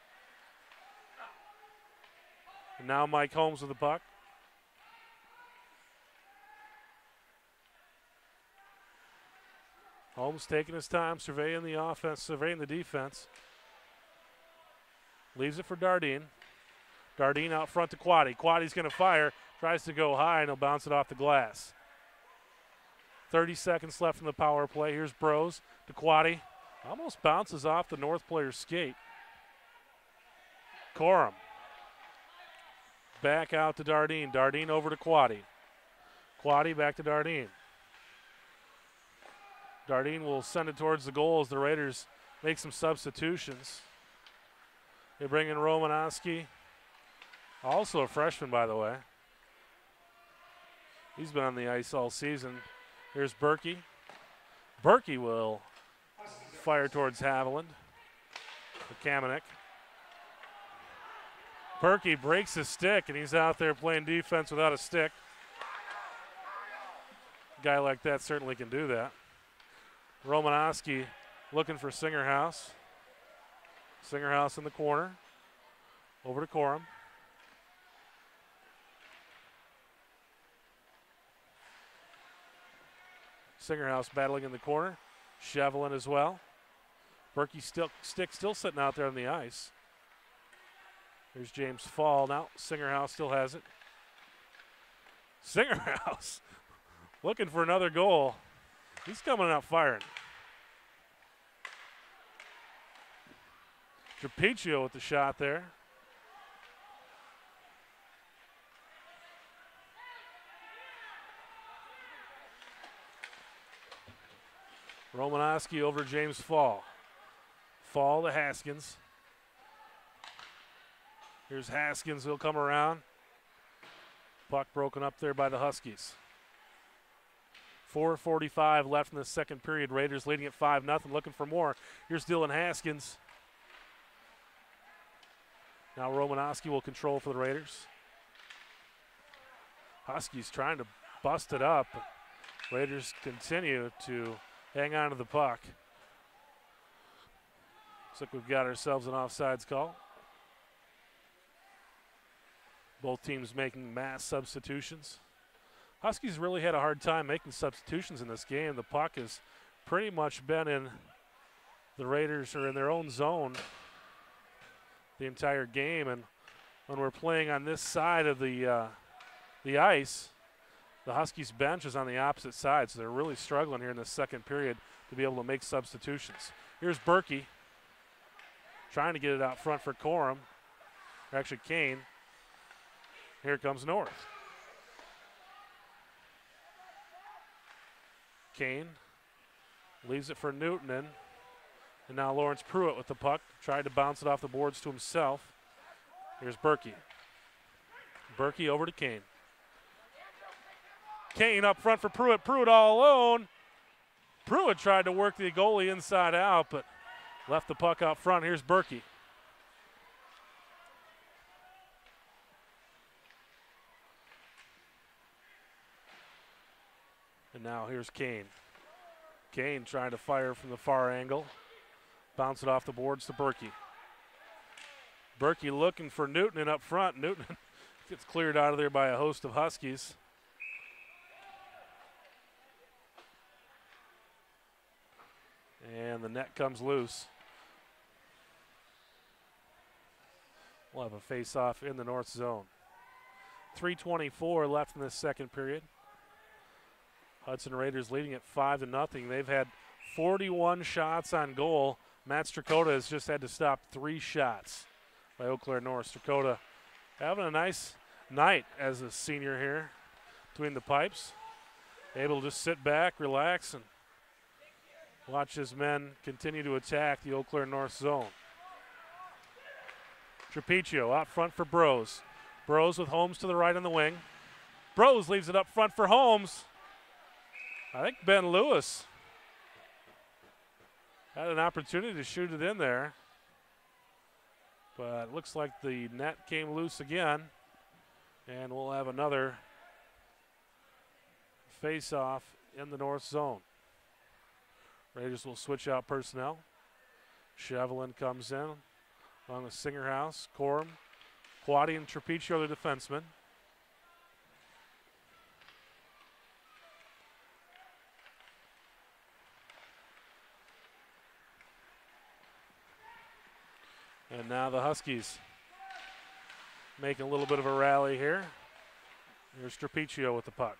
And now Mike Holmes with the puck. Holmes taking his time, surveying the offense, surveying the defense. Leaves it for Dardine. Dardine out front to Quaddy. Quaddy's going to fire, tries to go high, and he'll bounce it off the glass. thirty seconds left in the power play. Here's Bros to Quaddy. Almost bounces off the North player's skate. Corum back out to Dardine. Dardine over to Quaddy. Quaddy back to Dardine. Dardine will send it towards the goal as the Raiders make some substitutions. They bring in Romanowski, also a freshman, by the way. He's been on the ice all season. Here's Berkey. Berkey will fire towards Haviland. The Kamenik. Berkey breaks his stick, and he's out there playing defense without a stick. A guy like that certainly can do that. Romanowski looking for Singerhouse. Singerhouse in the corner. Over to Corum. Singerhouse battling in the corner. Shevelin as well. Berkey still, stick still sitting out there on the ice. Here's James Fall. Now Singerhouse still has it. Singerhouse looking for another goal. He's coming out firing. Trapiccio with the shot there. Romanowski over James Fall. Fall to Haskins. Here's Haskins, he'll come around. Puck broken up there by the Huskies. four forty-five left in the second period. Raiders leading at five nothing, looking for more. Here's Dylan Haskins. Now Romanowski will control for the Raiders. Huskies trying to bust it up. Raiders continue to hang on to the puck. Looks like we've got ourselves an offsides call. Both teams making mass substitutions. Huskies really had a hard time making substitutions in this game. The puck has pretty much been in the Raiders or in their own zone the entire game. And when we're playing on this side of the uh, the ice, the Huskies bench is on the opposite side, so they're really struggling here in the second period to be able to make substitutions. Here's Berkey trying to get it out front for Corum, or actually Kane. Here comes North. Kane leaves it for Newtonen. And now Lawrence Pruitt with the puck. Tried to bounce it off the boards to himself. Here's Berkey. Berkey over to Kane. Kane up front for Pruitt. Pruitt all alone. Pruitt tried to work the goalie inside out, but left the puck out front. Here's Berkey. And now here's Kane. Kane trying to fire from the far angle. Bounce it off the boards to Berkey. Berkey looking for Newtonen up front. Newtonen gets cleared out of there by a host of Huskies. And the net comes loose. We'll have a face-off in the north zone. three twenty-four left in this second period. Hudson Raiders leading at five to nothing. They've had forty-one shots on goal. Matt Strakota has just had to stop three shots by Eau Claire North. Strakota having a nice night as a senior here between the pipes. Able to just sit back, relax, and watch his men continue to attack the Eau Claire North zone. Trapiccio out front for Bros. Bros with Holmes to the right on the wing. Bros leaves it up front for Holmes. I think Ben Lewis had an opportunity to shoot it in there, but it looks like the net came loose again, and we'll have another face-off in the north zone. Raiders will switch out personnel. Shevelin comes in along with Singerhouse, Corum, Quaddy, and Trapiccio, the defensemen. And now the Huskies making a little bit of a rally here. Here's Trapiccio with the puck.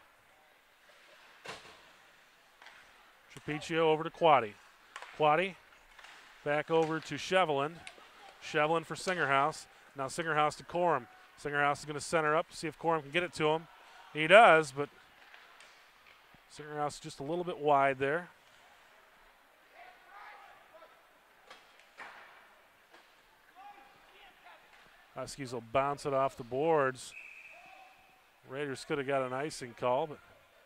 Trapiccio over to Quaddy. Quaddy back over to Shevelin. Shevelin for Singerhouse. Now Singerhouse to Corum. Singerhouse is going to center up, see if Corum can get it to him. He does, but Singerhouse just a little bit wide there. Huskies will bounce it off the boards. Raiders could have got an icing call, but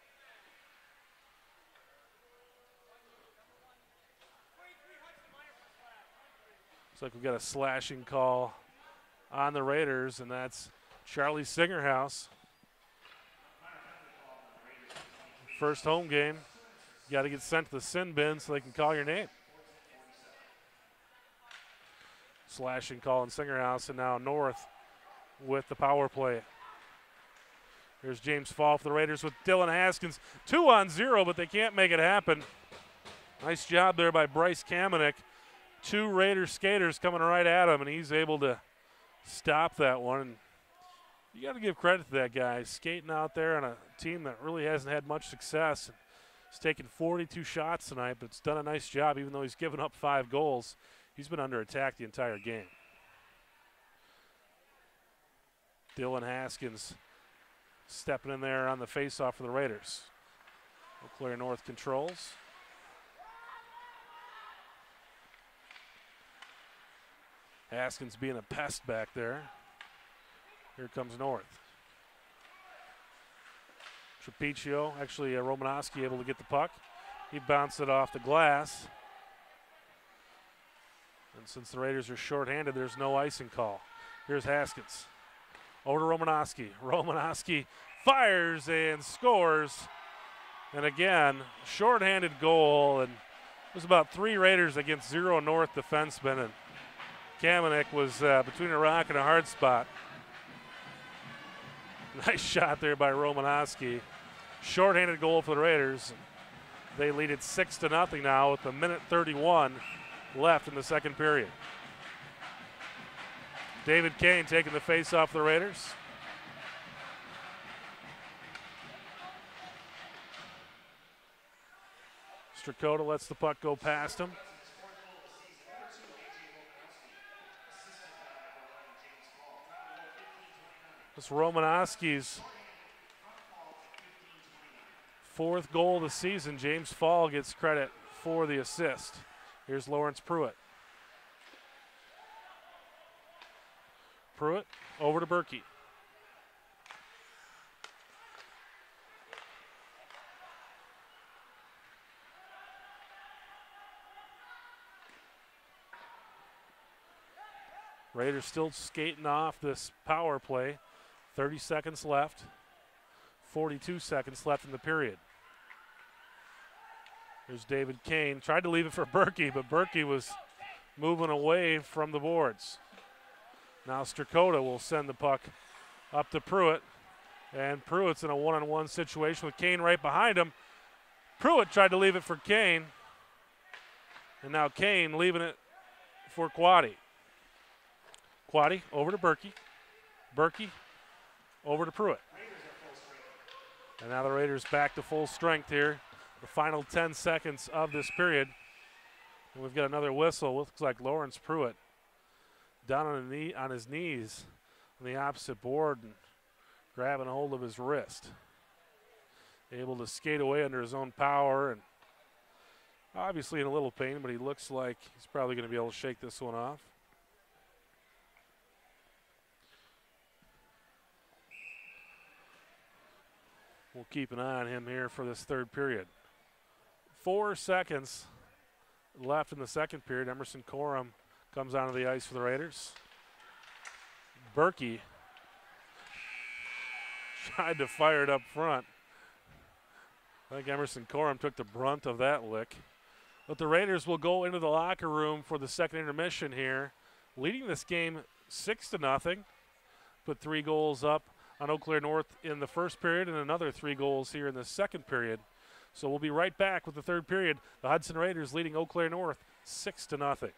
looks like we've got a slashing call on the Raiders, and that's Charlie Singerhouse. First home game. You got to get sent to the sin bin so they can call your name. Slashing call in Singerhouse, and now North with the power play. Here's James Fall for the Raiders with Dylan Haskins. Two on zero, but they can't make it happen. Nice job there by Bryce Kamenik. Two Raiders skaters coming right at him, and he's able to stop that one. And you got to give credit to that guy, skating out there on a team that really hasn't had much success. He's taken forty-two shots tonight, but it's done a nice job, even though he's given up five goals. He's been under attack the entire game. Dylan Haskins stepping in there on the faceoff for the Raiders. Eau Claire North controls. Haskins being a pest back there. Here comes North. Trapiccio, actually uh, Romanowski able to get the puck. He bounced it off the glass. And since the Raiders are shorthanded, there's no icing call. Here's Haskins. Over to Romanowski. Romanowski fires and scores. And again, shorthanded goal. And there's about three Raiders against zero North defensemen. And Kamenik was uh, between a rock and a hard spot. Nice shot there by Romanowski. Shorthanded goal for the Raiders. They lead it six to nothing now with a minute thirty-one left in the second period. David Kane taking the face off the Raiders. Strakota lets the puck go past him. This Romanowski's fourth goal of the season. James Fall gets credit for the assist. Here's Lawrence Pruitt. Pruitt over to Berkey. Raiders still skating off this power play. thirty seconds left. forty-two seconds left in the period. Here's David Kane. Tried to leave it for Berkey, but Berkey was moving away from the boards. Now Strakota will send the puck up to Pruitt. And Pruitt's in a one-on-one situation with Kane right behind him. Pruitt tried to leave it for Kane. And now Kane leaving it for Quaddy. Quaddy over to Berkey. Berkey over to Pruitt. And now the Raiders back to full strength here. The final ten seconds of this period. And we've got another whistle. Looks like Lawrence Pruitt down on, knee, on his knees on the opposite board and grabbing a hold of his wrist. Able to skate away under his own power and obviously in a little pain, but he looks like he's probably going to be able to shake this one off. We'll keep an eye on him here for this third period. Four seconds left in the second period. Emerson Corum comes onto the ice for the Raiders. Berkey tried to fire it up front. I think Emerson Corum took the brunt of that lick. But the Raiders will go into the locker room for the second intermission here, leading this game six to nothing. Put three goals up on Eau Claire North in the first period and another three goals here in the second period. So we'll be right back with the third period. The Hudson Raiders leading Eau Claire North six to nothing.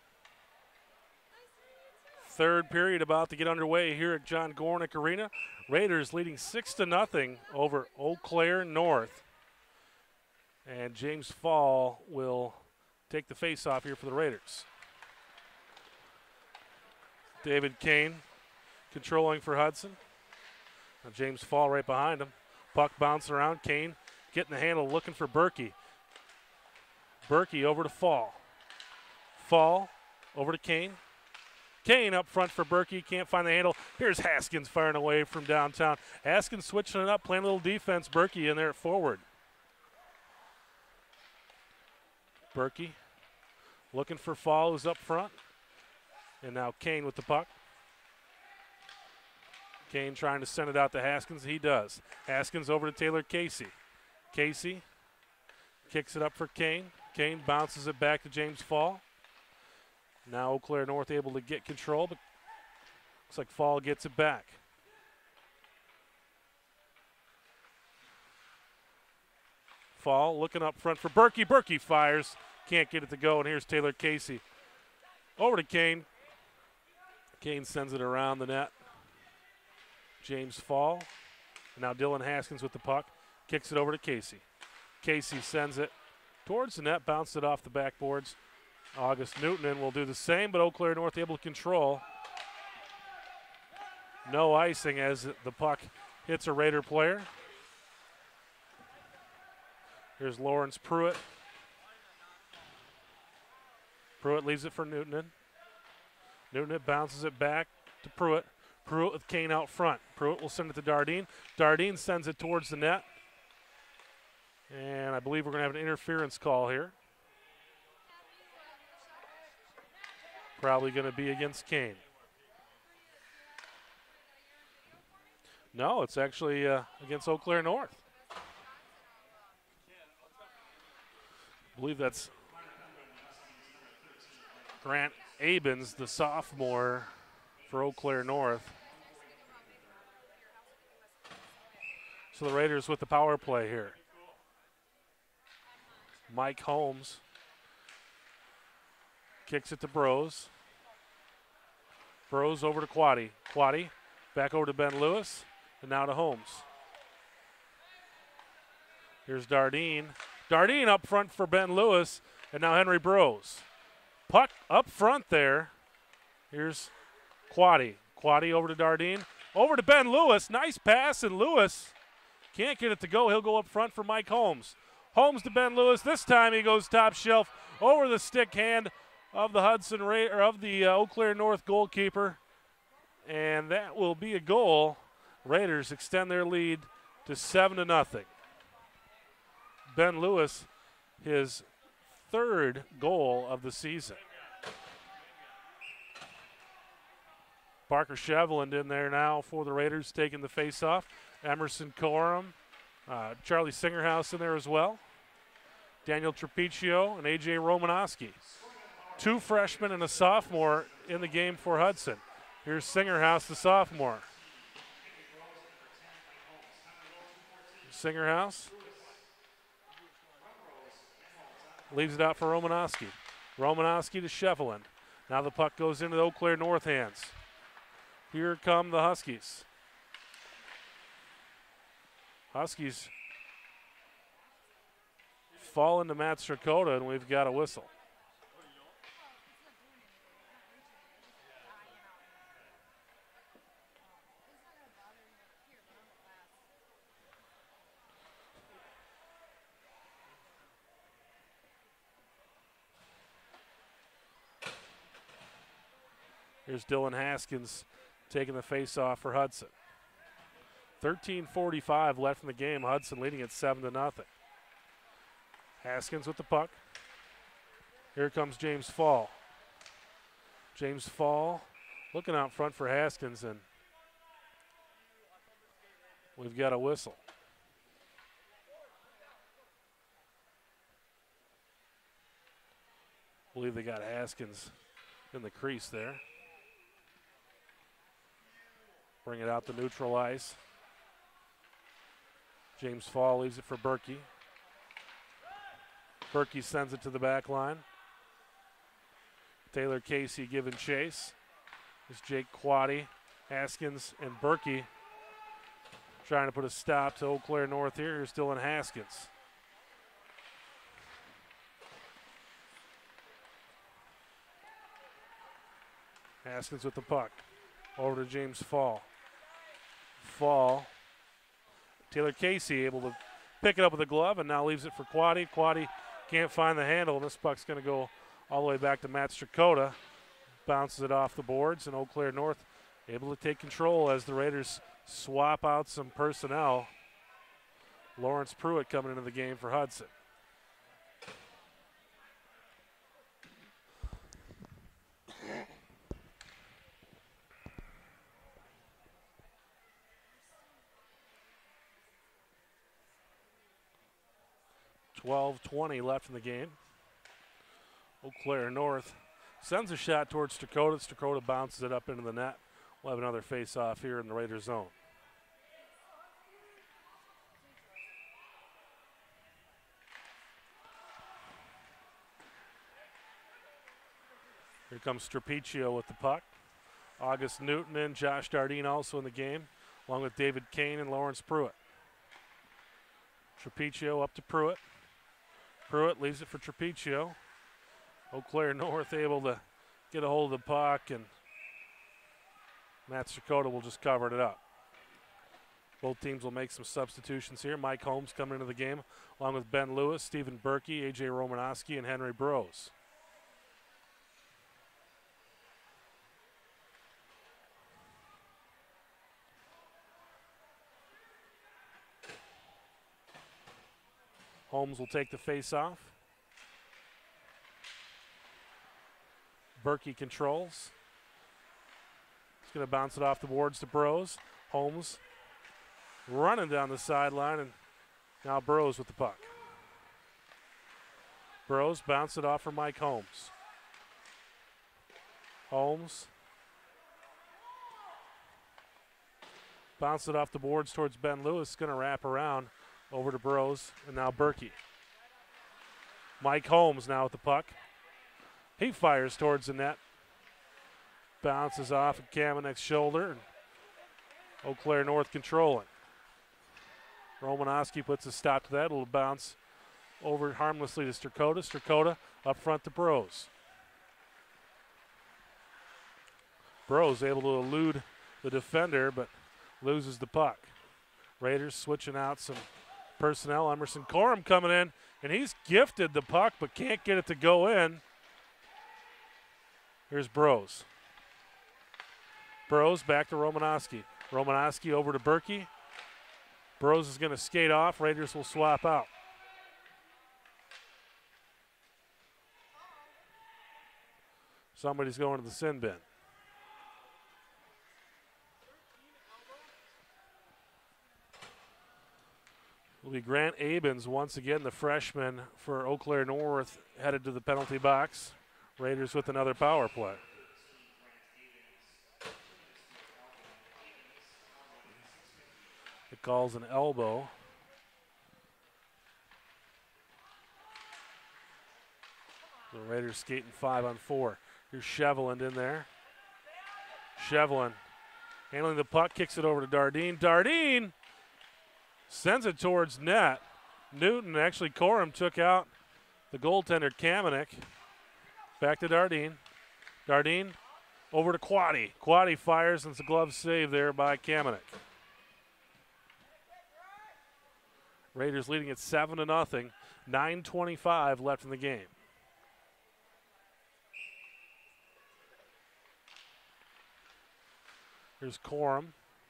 Third period about to get underway here at John Gornick Arena. Raiders leading six to nothing over Eau Claire North. And James Fall will take the face-off here for the Raiders. David Kane controlling for Hudson. Now James Fall right behind him. Puck bouncing around. Kane getting the handle, looking for Berkey. Berkey over to Fall. Fall over to Kane. Kane up front for Berkey. Can't find the handle. Here's Haskins firing away from downtown. Haskins switching it up, playing a little defense. Berkey in there at forward. Berkey looking for Fall, who's up front. And now Kane with the puck. Kane trying to send it out to Haskins. He does. Haskins over to Taylor Casey. Casey kicks it up for Kane. Kane bounces it back to James Fall. Now Eau Claire North able to get control, but looks like Fall gets it back. Fall looking up front for Berkey. Berkey fires. Can't get it to go, and here's Taylor Casey. Over to Kane. Kane sends it around the net. James Fall. And now Dylan Haskins with the puck. Kicks it over to Casey. Casey sends it towards the net, bounced it off the backboards. August Newton will do the same, but Eau Claire North able to control. No icing as the puck hits a Raider player. Here's Lawrence Pruitt. Pruitt leaves it for Newton. Newton bounces it back to Pruitt. Pruitt with Kane out front. Pruitt will send it to Dardine. Dardine sends it towards the net. And I believe we're going to have an interference call here. Probably going to be against Kane. No, it's actually uh, against Eau Claire North. I believe that's Grant Abens, the sophomore for Eau Claire North. So the Raiders with the power play here. Mike Holmes kicks it to Bros. Bros over to Quaddy. Quaddy back over to Ben Lewis, and now to Holmes. Here's Dardine. Dardine up front for Ben Lewis, and now Henry Bros. Puck up front there. Here's Quaddy. Quaddy over to Dardine. Over to Ben Lewis. Nice pass, and Lewis can't get it to go. He'll go up front for Mike Holmes. Holmes to Ben Lewis. This time he goes top shelf over the stick hand of the Hudson Ra- or of the uh, Eau Claire North goalkeeper, and that will be a goal. Raiders extend their lead to seven to nothing. Ben Lewis, his third goal of the season. Parker Shevland in there now for the Raiders, taking the face-off. Emerson Corum, uh, Charlie Singerhouse in there as well. Daniel Trapiccio and A J Romanowski. Two freshmen and a sophomore in the game for Hudson. Here's Singerhouse, the sophomore. Singerhouse leaves it out for Romanowski. Romanowski to Shevlin. Now the puck goes into the Eau Claire North hands. Here come the Huskies. Huskies fall into Matt Strakota, and we've got a whistle. Here's Dylan Haskins taking the face-off for Hudson. thirteen forty-five left in the game. Hudson leading at seven to nothing. Haskins with the puck. Here comes James Fall. James Fall looking out front for Haskins, and we've got a whistle. I believe they got Haskins in the crease there. Bring it out to neutral ice. James Fall leaves it for Berkey. Berkey sends it to the back line. Taylor Casey giving chase. There's Jake Quaddy, Haskins, and Berkey trying to put a stop to Eau Claire North here. Here's Dylan Haskins. Haskins with the puck. Over to James Fall. Fall. Taylor Casey able to pick it up with a glove and now leaves it for Quaddy. Quaddy can't find the handle, and this puck's going to go all the way back to Matt Strakota. Bounces it off the boards, and Eau Claire North able to take control as the Raiders swap out some personnel. Lawrence Pruitt coming into the game for Hudson. twelve twenty left in the game. Eau Claire North sends a shot towards Strakota. Strakota bounces it up into the net. We'll have another face-off here in the Raiders zone. Here comes Strapiccio with the puck. August Newton and Josh Dardine also in the game, along with David Kane and Lawrence Pruitt. Strapiccio up to Pruitt. Pruitt leaves it for Strapiccio. Eau Claire North able to get a hold of the puck, and Matt Strakota will just cover it up. Both teams will make some substitutions here. Mike Holmes coming into the game, along with Ben Lewis, Stephen Berkey, A J Romanowski, and Henry Brose. Holmes will take the face-off. Berkey controls. He's going to bounce it off the boards to Brose. Holmes running down the sideline, and now Brose with the puck. Brose bounce it off for Mike Holmes. Holmes bounce it off the boards towards Ben Lewis. Going to wrap around over to Brose, and now Berkey. Mike Holmes now with the puck. He fires towards the net. Bounces off of Kamenek's shoulder. And Eau Claire North controlling. Romanowski puts a stop to that. It'll bounce over harmlessly to Strakota. Strakota up front to Brose. Brose able to elude the defender, but loses the puck. Raiders switching out some personnel. Emerson Corum coming in, and he's gifted the puck but can't get it to go in. Here's Brose. Brose back to Romanowski. Romanowski over to Berkey. Brose is going to skate off. Raiders will swap out. Somebody's going to the sin bin. Will be Grant Abens once again, the freshman for Eau Claire North, headed to the penalty box. Raiders with another power play. It calls an elbow. The Raiders skating five on four. Here's Shevlin in there. Shevlin handling the puck, kicks it over to Dardine. Dardine sends it towards net. Newton, actually Corum took out the goaltender Kamenek. Back to Dardine. Dardine over to Quaddy. Quaddy fires, and it's a glove save there by Kamenek. Raiders leading at seven to nothing. nine twenty-five left in the game. Here's Corum.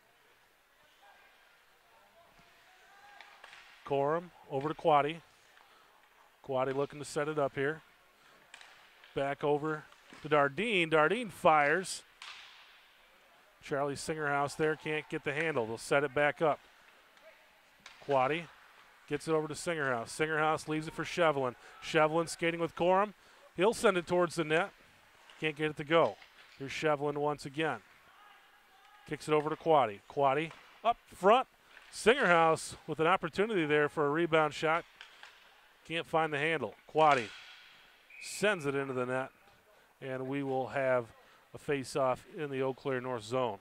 Corum over to Quaddy. Quaddy looking to set it up here. Back over to Dardine. Dardine fires. Charlie Singerhouse there can't get the handle. They'll set it back up. Quaddy gets it over to Singerhouse. Singerhouse leaves it for Shevlin. Shevlin skating with Corum. He'll send it towards the net. Can't get it to go. Here's Shevlin once again. Kicks it over to Quaddy. Quaddy up front. Singerhouse with an opportunity there for a rebound shot. Can't find the handle. Quaddy sends it into the net, and we will have a face-off in the Eau Claire North zone.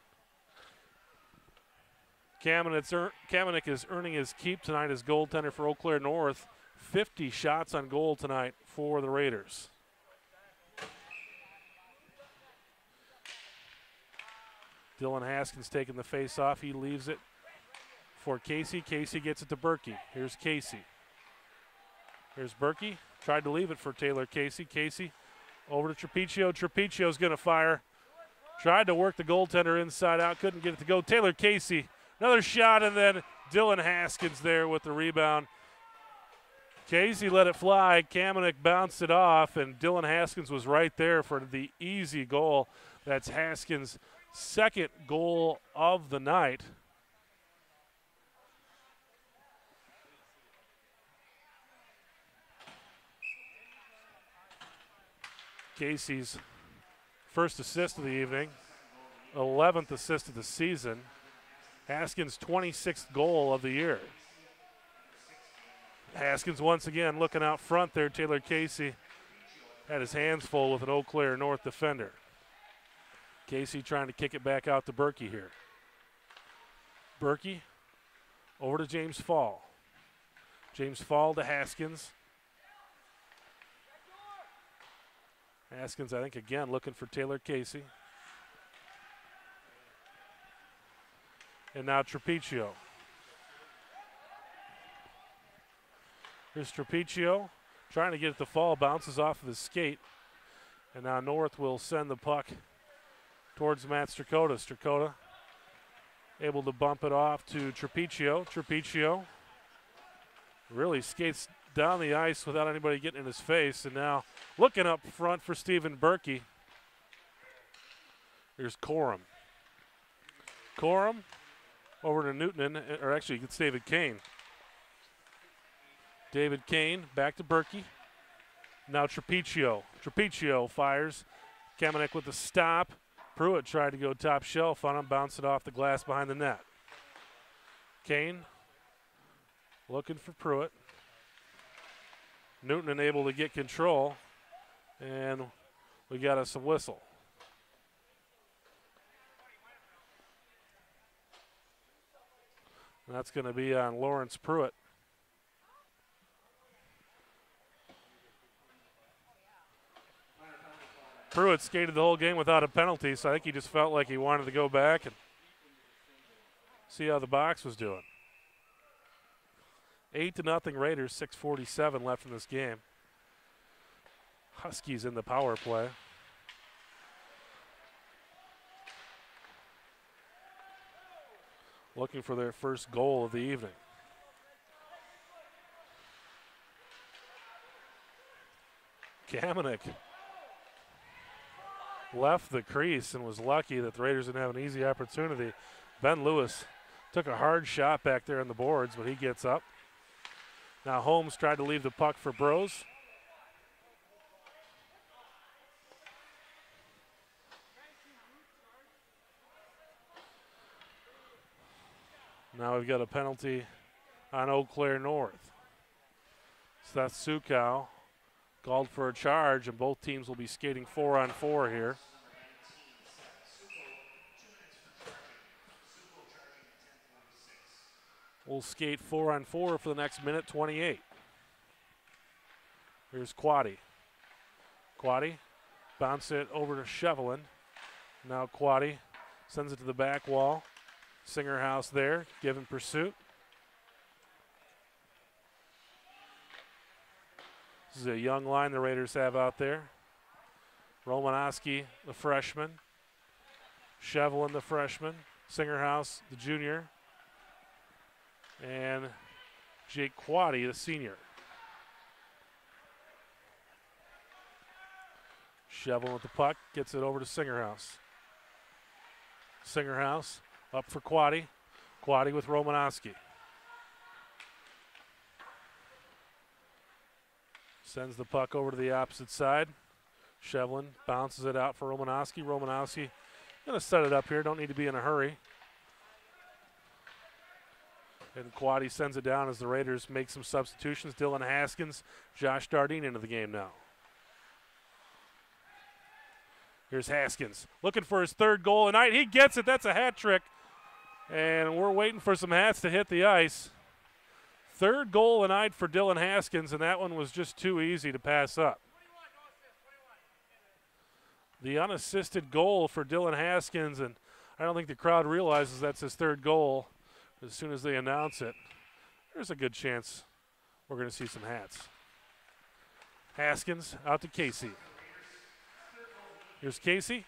Kamenek is earning his keep tonight as goaltender for Eau Claire North. fifty shots on goal tonight for the Raiders. Dylan Haskins taking the face off. He leaves it for Casey. Casey gets it to Berkey. Here's Casey. Here's Berkey. Tried to leave it for Taylor Casey. Casey over to Trapiccio. Trapicio's going to fire. Tried to work the goaltender inside out. Couldn't get it to go. Taylor Casey. Another shot, and then Dylan Haskins there with the rebound. Casey let it fly. Kamenek bounced it off, and Dylan Haskins was right there for the easy goal. That's Haskins' second goal of the night. Casey's first assist of the evening, eleventh assist of the season. Haskins' twenty-sixth goal of the year. Haskins once again looking out front there. Taylor Casey had his hands full with an Eau Claire North defender. Casey trying to kick it back out to Berkey here. Berkey over to James Fall. James Fall to Haskins. Haskins, I think, again, looking for Taylor Casey. And now Trapiccio. Here's Trapiccio trying to get it to Fall. Bounces off of his skate. And now North will send the puck towards Matt Strakota. Strakota able to bump it off to Trapiccio. Trapiccio really skates down the ice without anybody getting in his face. And now looking up front for Stephen Berkey. Here's Corum. Corum over to Newton, or actually it's David Kane. David Kane back to Berkey. Now Trapiccio. Trapiccio fires. Kamenek with the stop. Pruitt tried to go top shelf on him, bounce it off the glass behind the net. Kane looking for Pruitt. Newton unable to get control, and we got us a whistle. And that's going to be on Lawrence Pruitt. Pruitt skated the whole game without a penalty, so I think he just felt like he wanted to go back and see how the box was doing. Eight to nothing Raiders, six forty-seven left in this game. Huskies in the power play. Looking for their first goal of the evening. Kamenek left the crease and was lucky that the Raiders didn't have an easy opportunity. Ben Lewis took a hard shot back there on the boards, but he gets up. Now Holmes tried to leave the puck for Bros. Now we've got a penalty on Eau Claire North. Seth Sukow called for a charge, and both teams will be skating four on four here. We'll skate four on four for the next minute twenty-eight. Here's Quaddy. Quaddy bounce it over to Shevelin. Now Quaddy sends it to the back wall. Singerhouse there, giving pursuit. This is a young line the Raiders have out there. Romanowski, the freshman. Shevelin, the freshman. Singerhouse, the junior. And Jake Quaddy, the senior. Shevelin with the puck, gets it over to Singerhouse. Singerhouse up for Quaddy. Quaddy with Romanowski. Sends the puck over to the opposite side. Shevelin bounces it out for Romanowski. Romanowski going to set it up here. Don't need to be in a hurry. And Quaddy sends it down as the Raiders make some substitutions. Dylan Haskins, Josh Dardine into the game now. Here's Haskins looking for his third goal tonight. He gets it. That's a hat trick. And we're waiting for some hats to hit the ice. Third goal tonight for Dylan Haskins, and that one was just too easy to pass up. The unassisted goal for Dylan Haskins, and I don't think the crowd realizes that's his third goal. As soon as they announce it, there's a good chance we're going to see some hats. Haskins out to Casey. Here's Casey.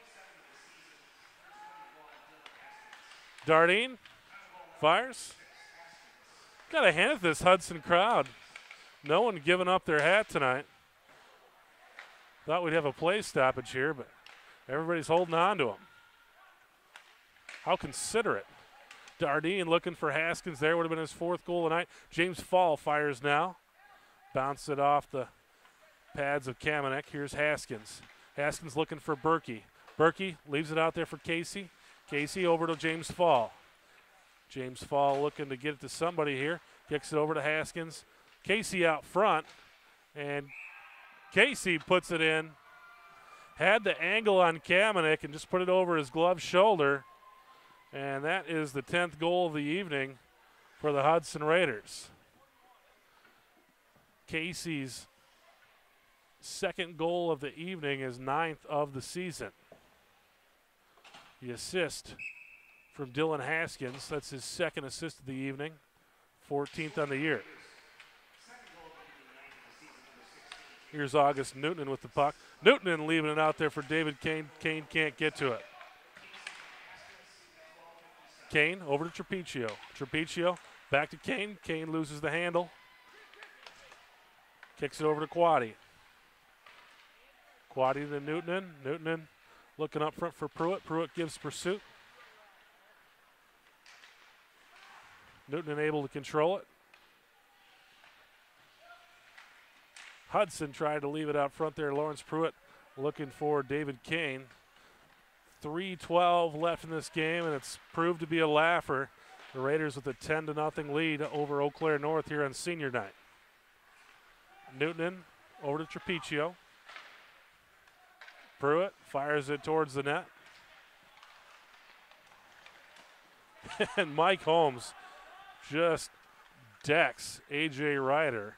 Dardine fires. Got to hand it this Hudson crowd. No one giving up their hat tonight. Thought we'd have a play stoppage here, but everybody's holding on to him. How considerate. Dardine looking for Haskins there. Would have been his fourth goal tonight. James Fall fires now. Bounce it off the pads of Kamenek. Here's Haskins. Haskins looking for Berkey. Berkey leaves it out there for Casey. Casey over to James Fall. James Fall looking to get it to somebody here. Kicks it over to Haskins. Casey out front. And Casey puts it in. Had the angle on Kamenek and just put it over his glove shoulder. And that is the tenth goal of the evening for the Hudson Raiders. Casey's second goal of the evening is ninth of the season. The assist from Dylan Haskins. That's his second assist of the evening, fourteenth on the year. Here's August Newton with the puck. Newton leaving it out there for David Kane. Kane can't get to it. Kane over to Trapiccio. Trapiccio back to Kane. Kane loses the handle. Kicks it over to Quaddy. Quaddy to Newtonen. Newtonen looking up front for Pruitt. Pruitt gives pursuit. Newtonen able to control it. Hudson tried to leave it out front there. Lawrence Pruitt looking for David Kane. three twelve left in this game, and it's proved to be a laugher. The Raiders with a ten to nothing lead over Eau Claire North here on senior night. Newtonen over to Trapiccio. Pruitt fires it towards the net. And Mike Holmes just decks A J Ryder.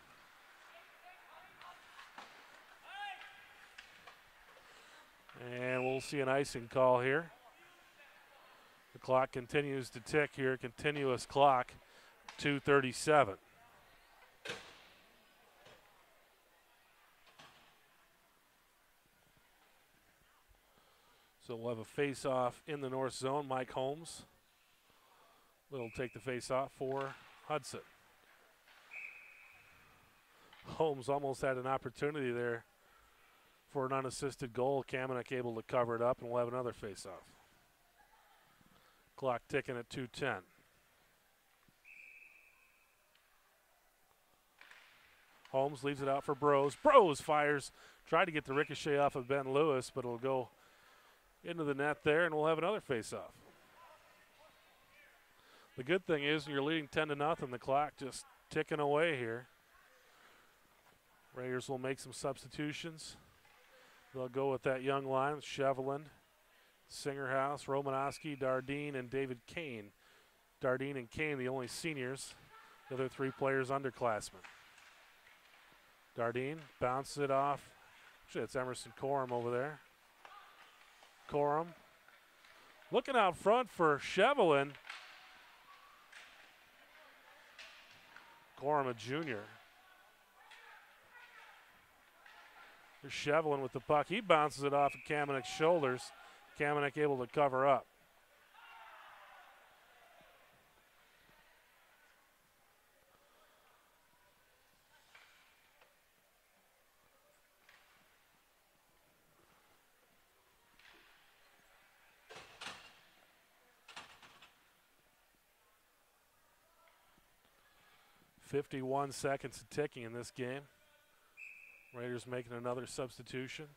And we'll see an icing call here. The clock continues to tick here, continuous clock, two thirty-seven. So we'll have a face-off in the north zone. Mike Holmes will take the face-off for Hudson. Holmes almost had an opportunity there for an unassisted goal. Kamenek able to cover it up, and we'll have another face-off. Clock ticking at two ten. Holmes leaves it out for Bros. Bros fires. Tried to get the ricochet off of Ben Lewis, but it'll go into the net there, and we'll have another face-off. The good thing is you're leading ten to nothing. The clock just ticking away here. Raiders will make some substitutions. They'll go with that young line, Sheveland, Singerhouse, Romanowski, Dardine, and David Kane. Dardine and Kane, the only seniors. The other three players, underclassmen. Dardine bounces it off. Actually, it's Emerson Corum over there. Corum looking out front for Sheveland. Corum, a junior. Here's Sheveland with the puck. He bounces it off of Kamenek's shoulders. Kamenek able to cover up. fifty-one seconds ticking in this game. Raiders making another substitution.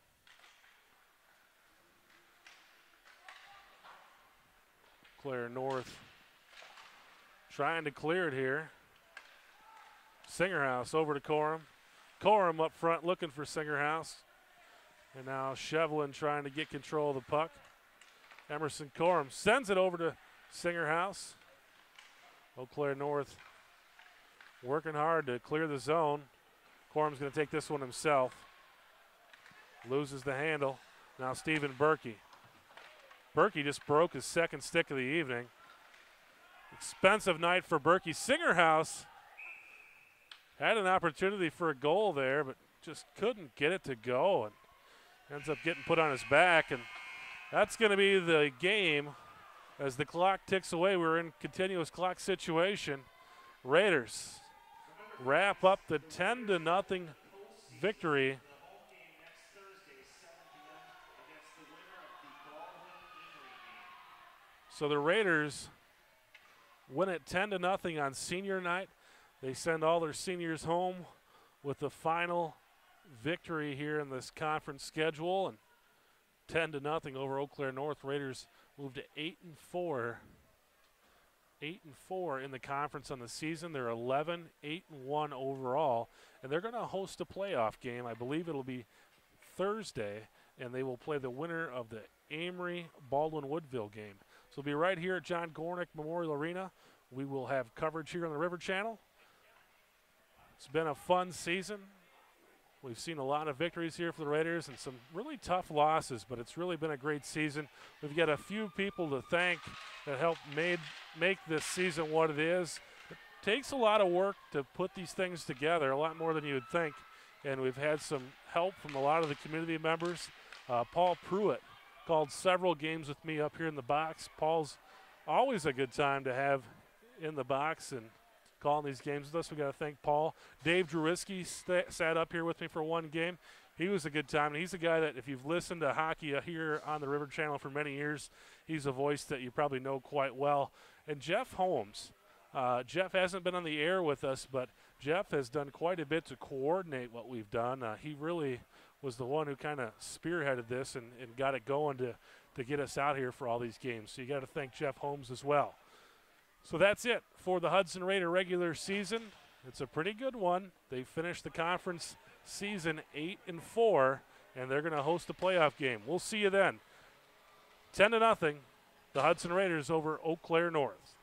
Claire North trying to clear it here. Singerhouse over to Corum. Corum up front looking for Singerhouse. And now Sheveland trying to get control of the puck. Emerson Corum sends it over to Singerhouse. Eau Claire North working hard to clear the zone. Corum's going to take this one himself. Loses the handle. Now Stephen Berkey. Berkey just broke his second stick of the evening. Expensive night for Berkey. Singerhouse had an opportunity for a goal there, but just couldn't get it to go, and ends up getting put on his back. And that's going to be the game as the clock ticks away. We're in continuous clock situation. Raiders wrap up the ten to nothing victory. So the Raiders win it ten to nothing on senior night. They send all their seniors home with the final victory here in this conference schedule, and ten to nothing over Eau Claire North. Raiders move to eight and four. eight and four in the conference on the season. They're eleven, eight and one overall, and they're going to host a playoff game. I believe it'll be Thursday, and they will play the winner of the Amory Baldwin Woodville game. So we'll be right here at John Gornick Memorial Arena. We will have coverage here on the River Channel. It's been a fun season. We've seen a lot of victories here for the Raiders and some really tough losses, but it's really been a great season. We've got a few people to thank that helped made, make this season what it is. It takes a lot of work to put these things together, a lot more than you would think, and we've had some help from a lot of the community members. Uh, Paul Pruitt called several games with me up here in the box. Paul's always a good time to have in the box and calling these games with us. We got to thank Paul. Dave Drewiski st- sat up here with me for one game. He was a good time, and he's a guy that if you've listened to hockey here on the River Channel for many years, he's a voice that you probably know quite well. And Jeff Holmes. Uh, Jeff hasn't been on the air with us, but Jeff has done quite a bit to coordinate what we've done. Uh, he really was the one who kind of spearheaded this and, and got it going to, to get us out here for all these games. So you got to thank Jeff Holmes as well. So that's it for the Hudson Raider regular season. It's a pretty good one. They finished the conference season eight and four, and they're going to host a playoff game. We'll see you then. ten to nothing, the Hudson Raiders over Eau Claire North.